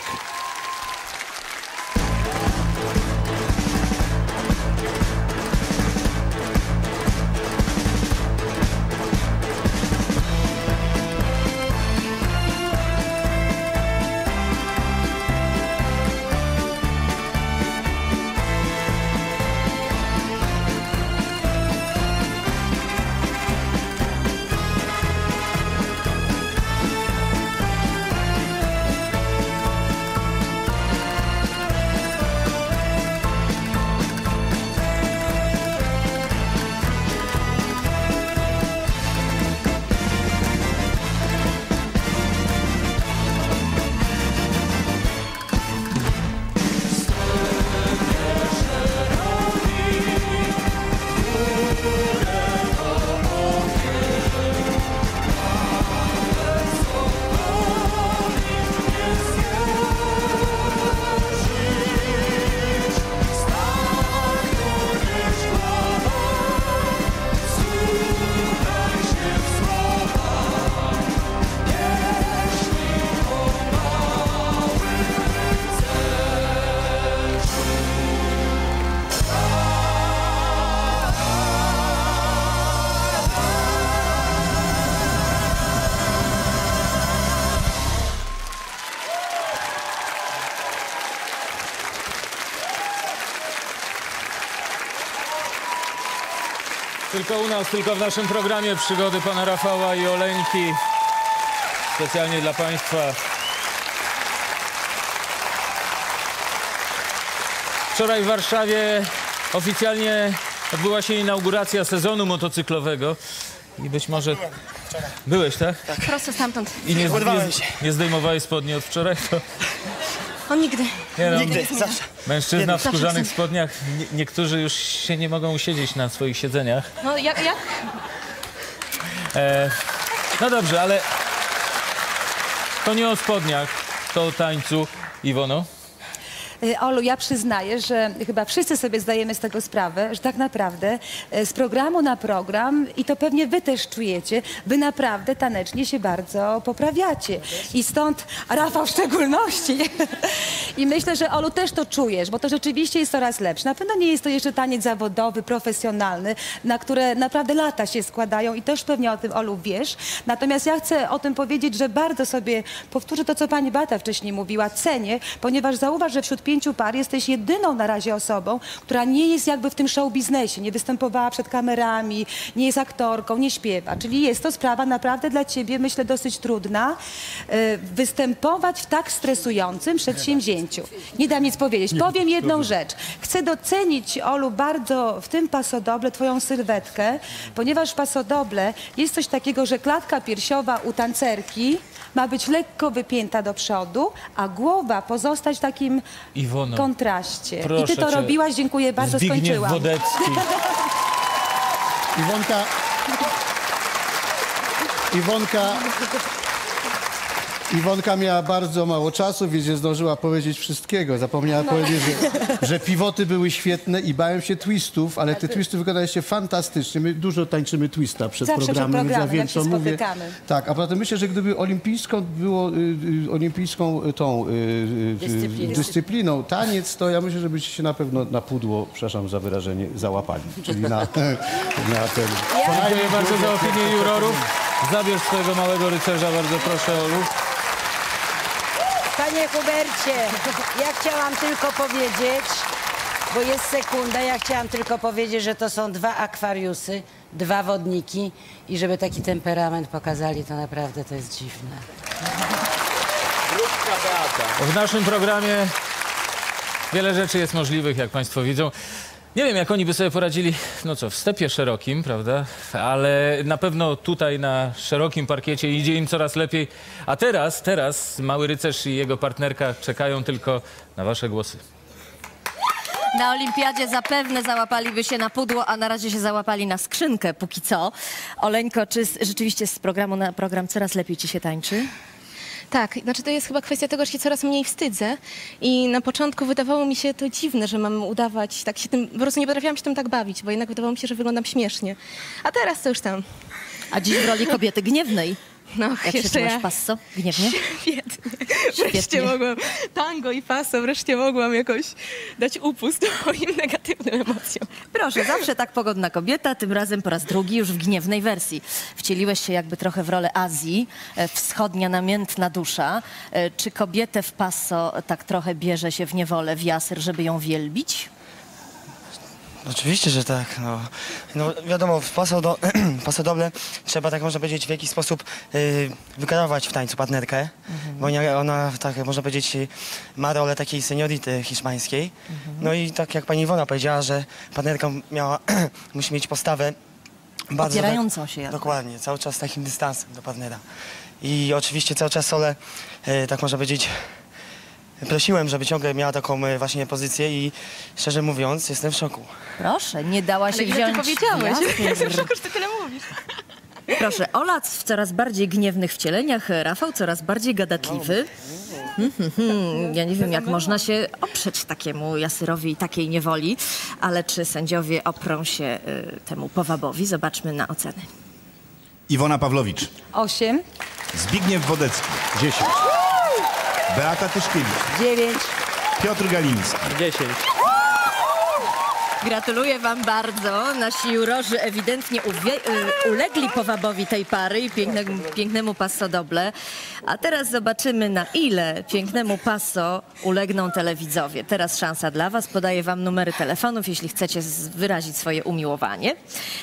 Speaker 1: Tylko u nas, tylko w naszym programie Przygody Pana Rafała i Oleńki. Specjalnie dla Państwa. Wczoraj w Warszawie oficjalnie odbyła się inauguracja sezonu motocyklowego. I być może... Byłeś, tak?
Speaker 4: tak. Prosto stamtąd.
Speaker 1: I nie zdejmowałeś spodni od wczoraj? To...
Speaker 4: O, nigdy.
Speaker 1: Nie, no,
Speaker 31: Nigdy, zawsze.
Speaker 1: Mężczyzna w skórzanych spodniach, niektórzy już się nie mogą usiedzieć na swoich siedzeniach.
Speaker 4: No jak?
Speaker 1: No dobrze, ale to nie o spodniach, to o tańcu. Iwono?
Speaker 6: Olu, ja przyznaję, że chyba wszyscy sobie zdajemy z tego sprawę, że tak naprawdę z programu na program, i to pewnie wy też czujecie, wy naprawdę tanecznie się bardzo poprawiacie. I stąd Rafał w szczególności. I myślę, że Olu też to czujesz, bo to rzeczywiście jest coraz lepsze. Na pewno nie jest to jeszcze taniec zawodowy, profesjonalny, na które naprawdę lata się składają i też pewnie o tym, Olu, wiesz. Natomiast ja chcę o tym powiedzieć, że bardzo sobie, powtórzę to, co pani Beata wcześniej mówiła, cenię, ponieważ zauważ, że wśród 5 par jesteś jedyną na razie osobą, która nie jest jakby w tym show biznesie, nie występowała przed kamerami, nie jest aktorką, nie śpiewa. Czyli jest to sprawa naprawdę dla ciebie, myślę, dosyć trudna, występować w tak stresującym przedsięwzięciu. Nie dam nic powiedzieć. Powiem jedną rzecz. Chcę docenić, Olu, bardzo w tym pasodoble twoją sylwetkę, ponieważ w pasodoble jest coś takiego, że klatka piersiowa u tancerki ma być lekko wypięta do przodu, a głowa pozostać w takim
Speaker 1: Iwono,
Speaker 6: kontraście.
Speaker 1: proszę
Speaker 6: I ty to
Speaker 1: cię,
Speaker 6: robiłaś, dziękuję bardzo,
Speaker 1: Zbigniew
Speaker 6: skończyłam.
Speaker 1: Wodecki.
Speaker 29: Iwonka miała bardzo mało czasu, więc nie zdążyła powiedzieć wszystkiego. Zapomniała powiedzieć, że pivoty były świetne i bałem się twistów, ale te twisty wykonaliście fantastycznie. My dużo tańczymy twista przed
Speaker 6: Zawsze
Speaker 29: programem,
Speaker 6: przed
Speaker 29: więc ja wiem, co mówię.
Speaker 6: spotykamy.
Speaker 29: Tak, a potem myślę, że gdyby olimpijską dyscypliną taniec, to ja myślę, że byście się na pewno na pudło, przepraszam za wyrażenie, załapali. Czyli na ten...
Speaker 1: Dziękuję bardzo za opinię jurorów. Zabierz swojego małego rycerza, bardzo proszę, Olu.
Speaker 8: Panie Hubercie, ja chciałam tylko powiedzieć, bo jest sekunda, ja chciałam tylko powiedzieć, że to są 2 akwariusy, 2 wodniki i żeby taki temperament pokazali, to naprawdę to jest dziwne.
Speaker 1: W naszym programie wiele rzeczy jest możliwych, jak państwo widzą. Nie wiem, jak oni by sobie poradzili, no co, w stepie szerokim, prawda? Ale na pewno tutaj na szerokim parkiecie idzie im coraz lepiej. A teraz Mały Rycerz i jego partnerka czekają tylko na wasze głosy.
Speaker 2: Na olimpiadzie zapewne załapaliby się na pudło, a na razie się załapali na skrzynkę póki co. Oleńko, czy rzeczywiście z programu na program coraz lepiej ci się tańczy?
Speaker 7: Tak, znaczy to jest chyba kwestia tego, że się coraz mniej wstydzę i na początku wydawało mi się to dziwne, że mam udawać, tak się tym, po prostu nie potrafiłam się tym tak bawić, bo jednak wydawało mi się, że wyglądam śmiesznie. A teraz to już tam.
Speaker 2: A dziś w roli kobiety gniewnej.
Speaker 7: No,
Speaker 2: jak się trzymasz passo? Gniewnie?
Speaker 7: Świetnie. Wreszcie mogłam, tango i passo, wreszcie mogłam jakoś dać upust moim negatywnym emocjom.
Speaker 2: Proszę, zawsze tak pogodna kobieta, tym razem po raz drugi już w gniewnej wersji. Wcieliłeś się jakby trochę w rolę Azji, wschodnia namiętna dusza. Czy kobietę w passo tak trochę bierze się w niewolę, w jasyr, żeby ją wielbić?
Speaker 31: Oczywiście, że tak. No wiadomo, w paso doble trzeba, tak można powiedzieć, w jakiś sposób wykierować w tańcu partnerkę, bo ona, tak można powiedzieć, ma rolę takiej seniority hiszpańskiej. No i tak jak pani Iwona powiedziała, że partnerka musi mieć postawę bardzo...
Speaker 2: Opierającą się.
Speaker 31: Dokładnie, cały czas takim dystansem do partnera. I oczywiście cały czas Solę, tak można powiedzieć, prosiłem, żeby ciągle miała taką właśnie pozycję i szczerze mówiąc jestem w szoku.
Speaker 2: Proszę, nie dała się
Speaker 7: Ale
Speaker 2: wziąć.
Speaker 7: ty powiedziałeś. Jestem w szoku, że ty tyle mówisz.
Speaker 2: Proszę, Ola w coraz bardziej gniewnych wcieleniach, Rafał coraz bardziej gadatliwy. Ja nie wiem, jak można się oprzeć takiemu jasyrowi i takiej niewoli, ale czy sędziowie oprą się temu powabowi? Zobaczmy na oceny.
Speaker 5: Iwona Pawlowicz.
Speaker 6: 8.
Speaker 5: Zbigniew Wodecki. 10. Beata Tyszkiewicz.
Speaker 8: 9.
Speaker 5: Piotr Galiński.
Speaker 15: 10.
Speaker 2: Gratuluję wam bardzo. Nasi jurorzy ewidentnie ulegli powabowi tej pary i pięknemu passo doble. A teraz zobaczymy, na ile pięknemu passo ulegną telewidzowie. Teraz szansa dla was. Podaję wam numery telefonów, jeśli chcecie wyrazić swoje umiłowanie.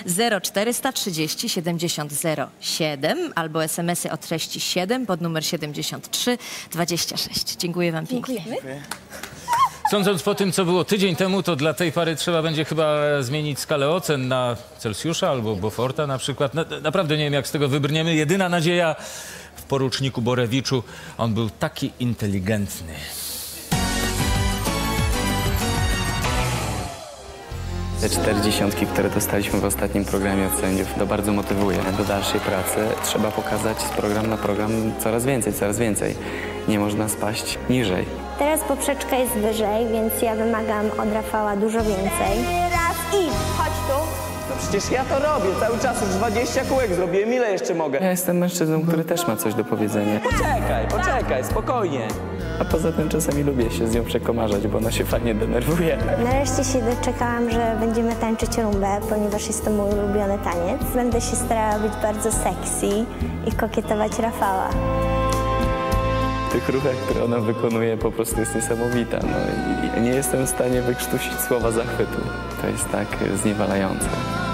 Speaker 2: 0430 70 07 albo SMS-y o treści 7 pod numer 73 26. Dziękuję wam pięknie.
Speaker 8: Dziękujemy.
Speaker 1: Sądząc po tym, co było tydzień temu, to dla tej pary trzeba będzie chyba zmienić skalę ocen na Celsjusza albo Beauforta na przykład. Naprawdę nie wiem, jak z tego wybrniemy. Jedyna nadzieja w poruczniku Borewiczu. On był taki inteligentny.
Speaker 9: Te 40, które dostaliśmy w ostatnim programie od sędziów, to bardzo motywuje do dalszej pracy. Trzeba pokazać z programu na program coraz więcej. Nie można spaść niżej.
Speaker 12: Teraz poprzeczka jest wyżej, więc ja wymagam od Rafała dużo więcej. Raz i chodź tu.
Speaker 15: No przecież ja to robię, cały czas już 20 kółek zrobiłem, ile jeszcze mogę?
Speaker 9: Ja jestem mężczyzną, który też ma coś do powiedzenia.
Speaker 15: Poczekaj, spokojnie.
Speaker 9: A poza tym czasami lubię się z nią przekomarzać, bo ona się fajnie denerwuje.
Speaker 12: Nareszcie się doczekałam, że będziemy tańczyć rumbę, ponieważ jest to mój ulubiony taniec. Będę się starała być bardzo sexy i kokietować Rafała.
Speaker 9: Tych ruchach, które ona wykonuje, po prostu jest niesamowita. No i nie jestem w stanie wykrztusić słowa zachwytu. To jest tak zniewalające.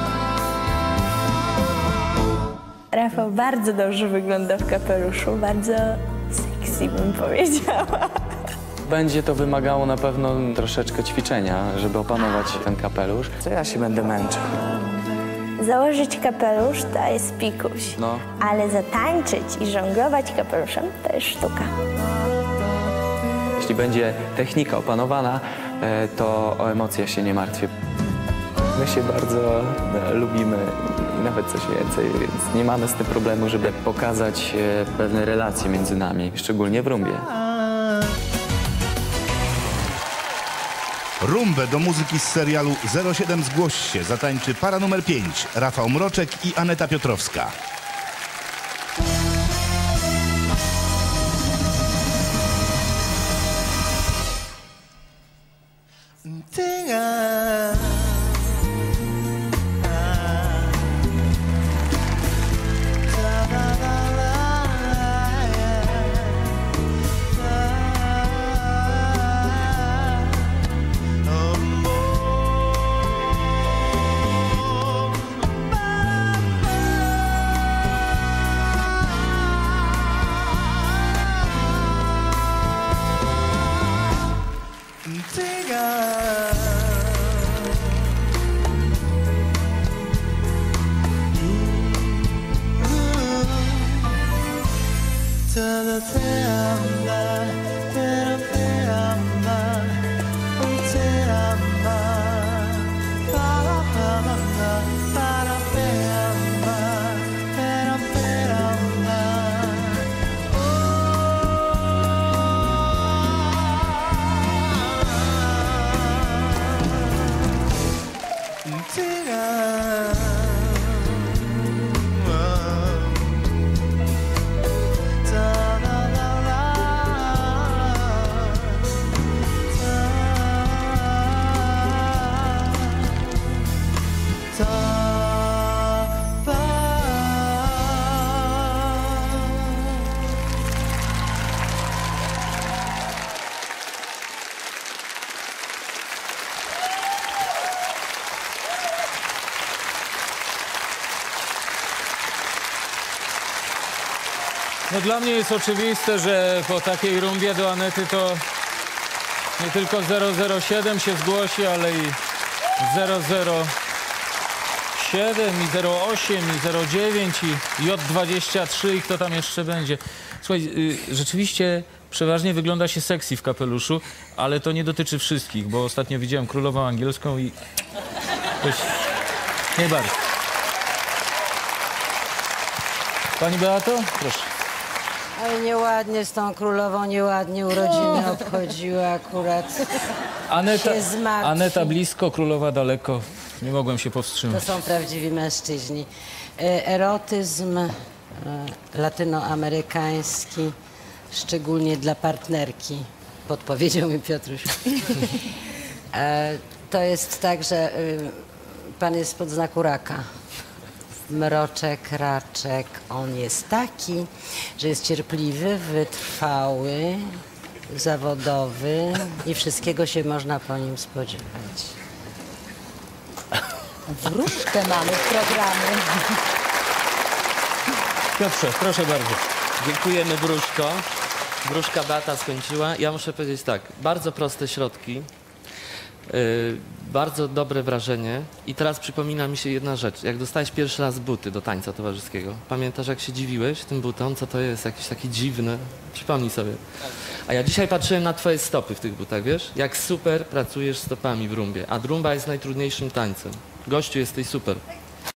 Speaker 12: Rafał bardzo dobrze wygląda w kapeluszu, bardzo sexy bym powiedziała.
Speaker 9: Będzie to wymagało na pewno troszeczkę ćwiczenia, żeby opanować ten kapelusz. Co ja się będę męczył?
Speaker 12: Założyć kapelusz to jest pikuś,
Speaker 9: No.
Speaker 12: ale zatańczyć i żonglować kapeluszem to jest sztuka.
Speaker 9: Jeśli będzie technika opanowana, to o emocje się nie martwię. My się bardzo lubimy i nawet coś więcej, więc nie mamy z tym problemu, żeby pokazać pewne relacje między nami, szczególnie w rumbie.
Speaker 5: Rumbę do muzyki z serialu 07 Zgłoś się zatańczy para numer 5. Rafał Mroczek i Aneta Piotrowska.
Speaker 1: No dla mnie jest oczywiste, że po takiej rumbie do Anety to nie tylko 007 się zgłosi, ale i 007 i 08 i 09 i J23 i kto tam jeszcze będzie. Słuchaj, rzeczywiście przeważnie wygląda się sexy w kapeluszu, ale to nie dotyczy wszystkich, bo ostatnio widziałem Królową Angielską i ktoś nie bardzo. Pani Beato, proszę.
Speaker 8: Ale nieładnie z tą królową, nieładnie urodziny obchodziła akurat.
Speaker 1: Aneta blisko, królowa daleko. Nie mogłem się powstrzymać.
Speaker 8: To są prawdziwi mężczyźni. Erotyzm latynoamerykański, szczególnie dla partnerki, podpowiedział mi Piotruś. To jest tak, że pan jest spod znaku raka. Mroczek, raczek, on jest taki, że jest cierpliwy, wytrwały, zawodowy i wszystkiego się można po nim spodziewać.
Speaker 6: Wróżkę mamy w programie.
Speaker 1: Piotrze, proszę bardzo.
Speaker 10: Dziękujemy, Wróżko. Wróżka Beata skończyła. Ja muszę powiedzieć tak, bardzo proste środki, bardzo dobre wrażenie i teraz przypomina mi się jedna rzecz. Jak dostałeś pierwszy raz buty do tańca towarzyskiego, pamiętasz jak się dziwiłeś tym butom, co to jest, jakieś takie dziwne? Przypomnij sobie. A ja dzisiaj patrzyłem na twoje stopy w tych butach, wiesz? Jak super pracujesz stopami w rumbie, a rumba jest najtrudniejszym tańcem. Gościu, jesteś super.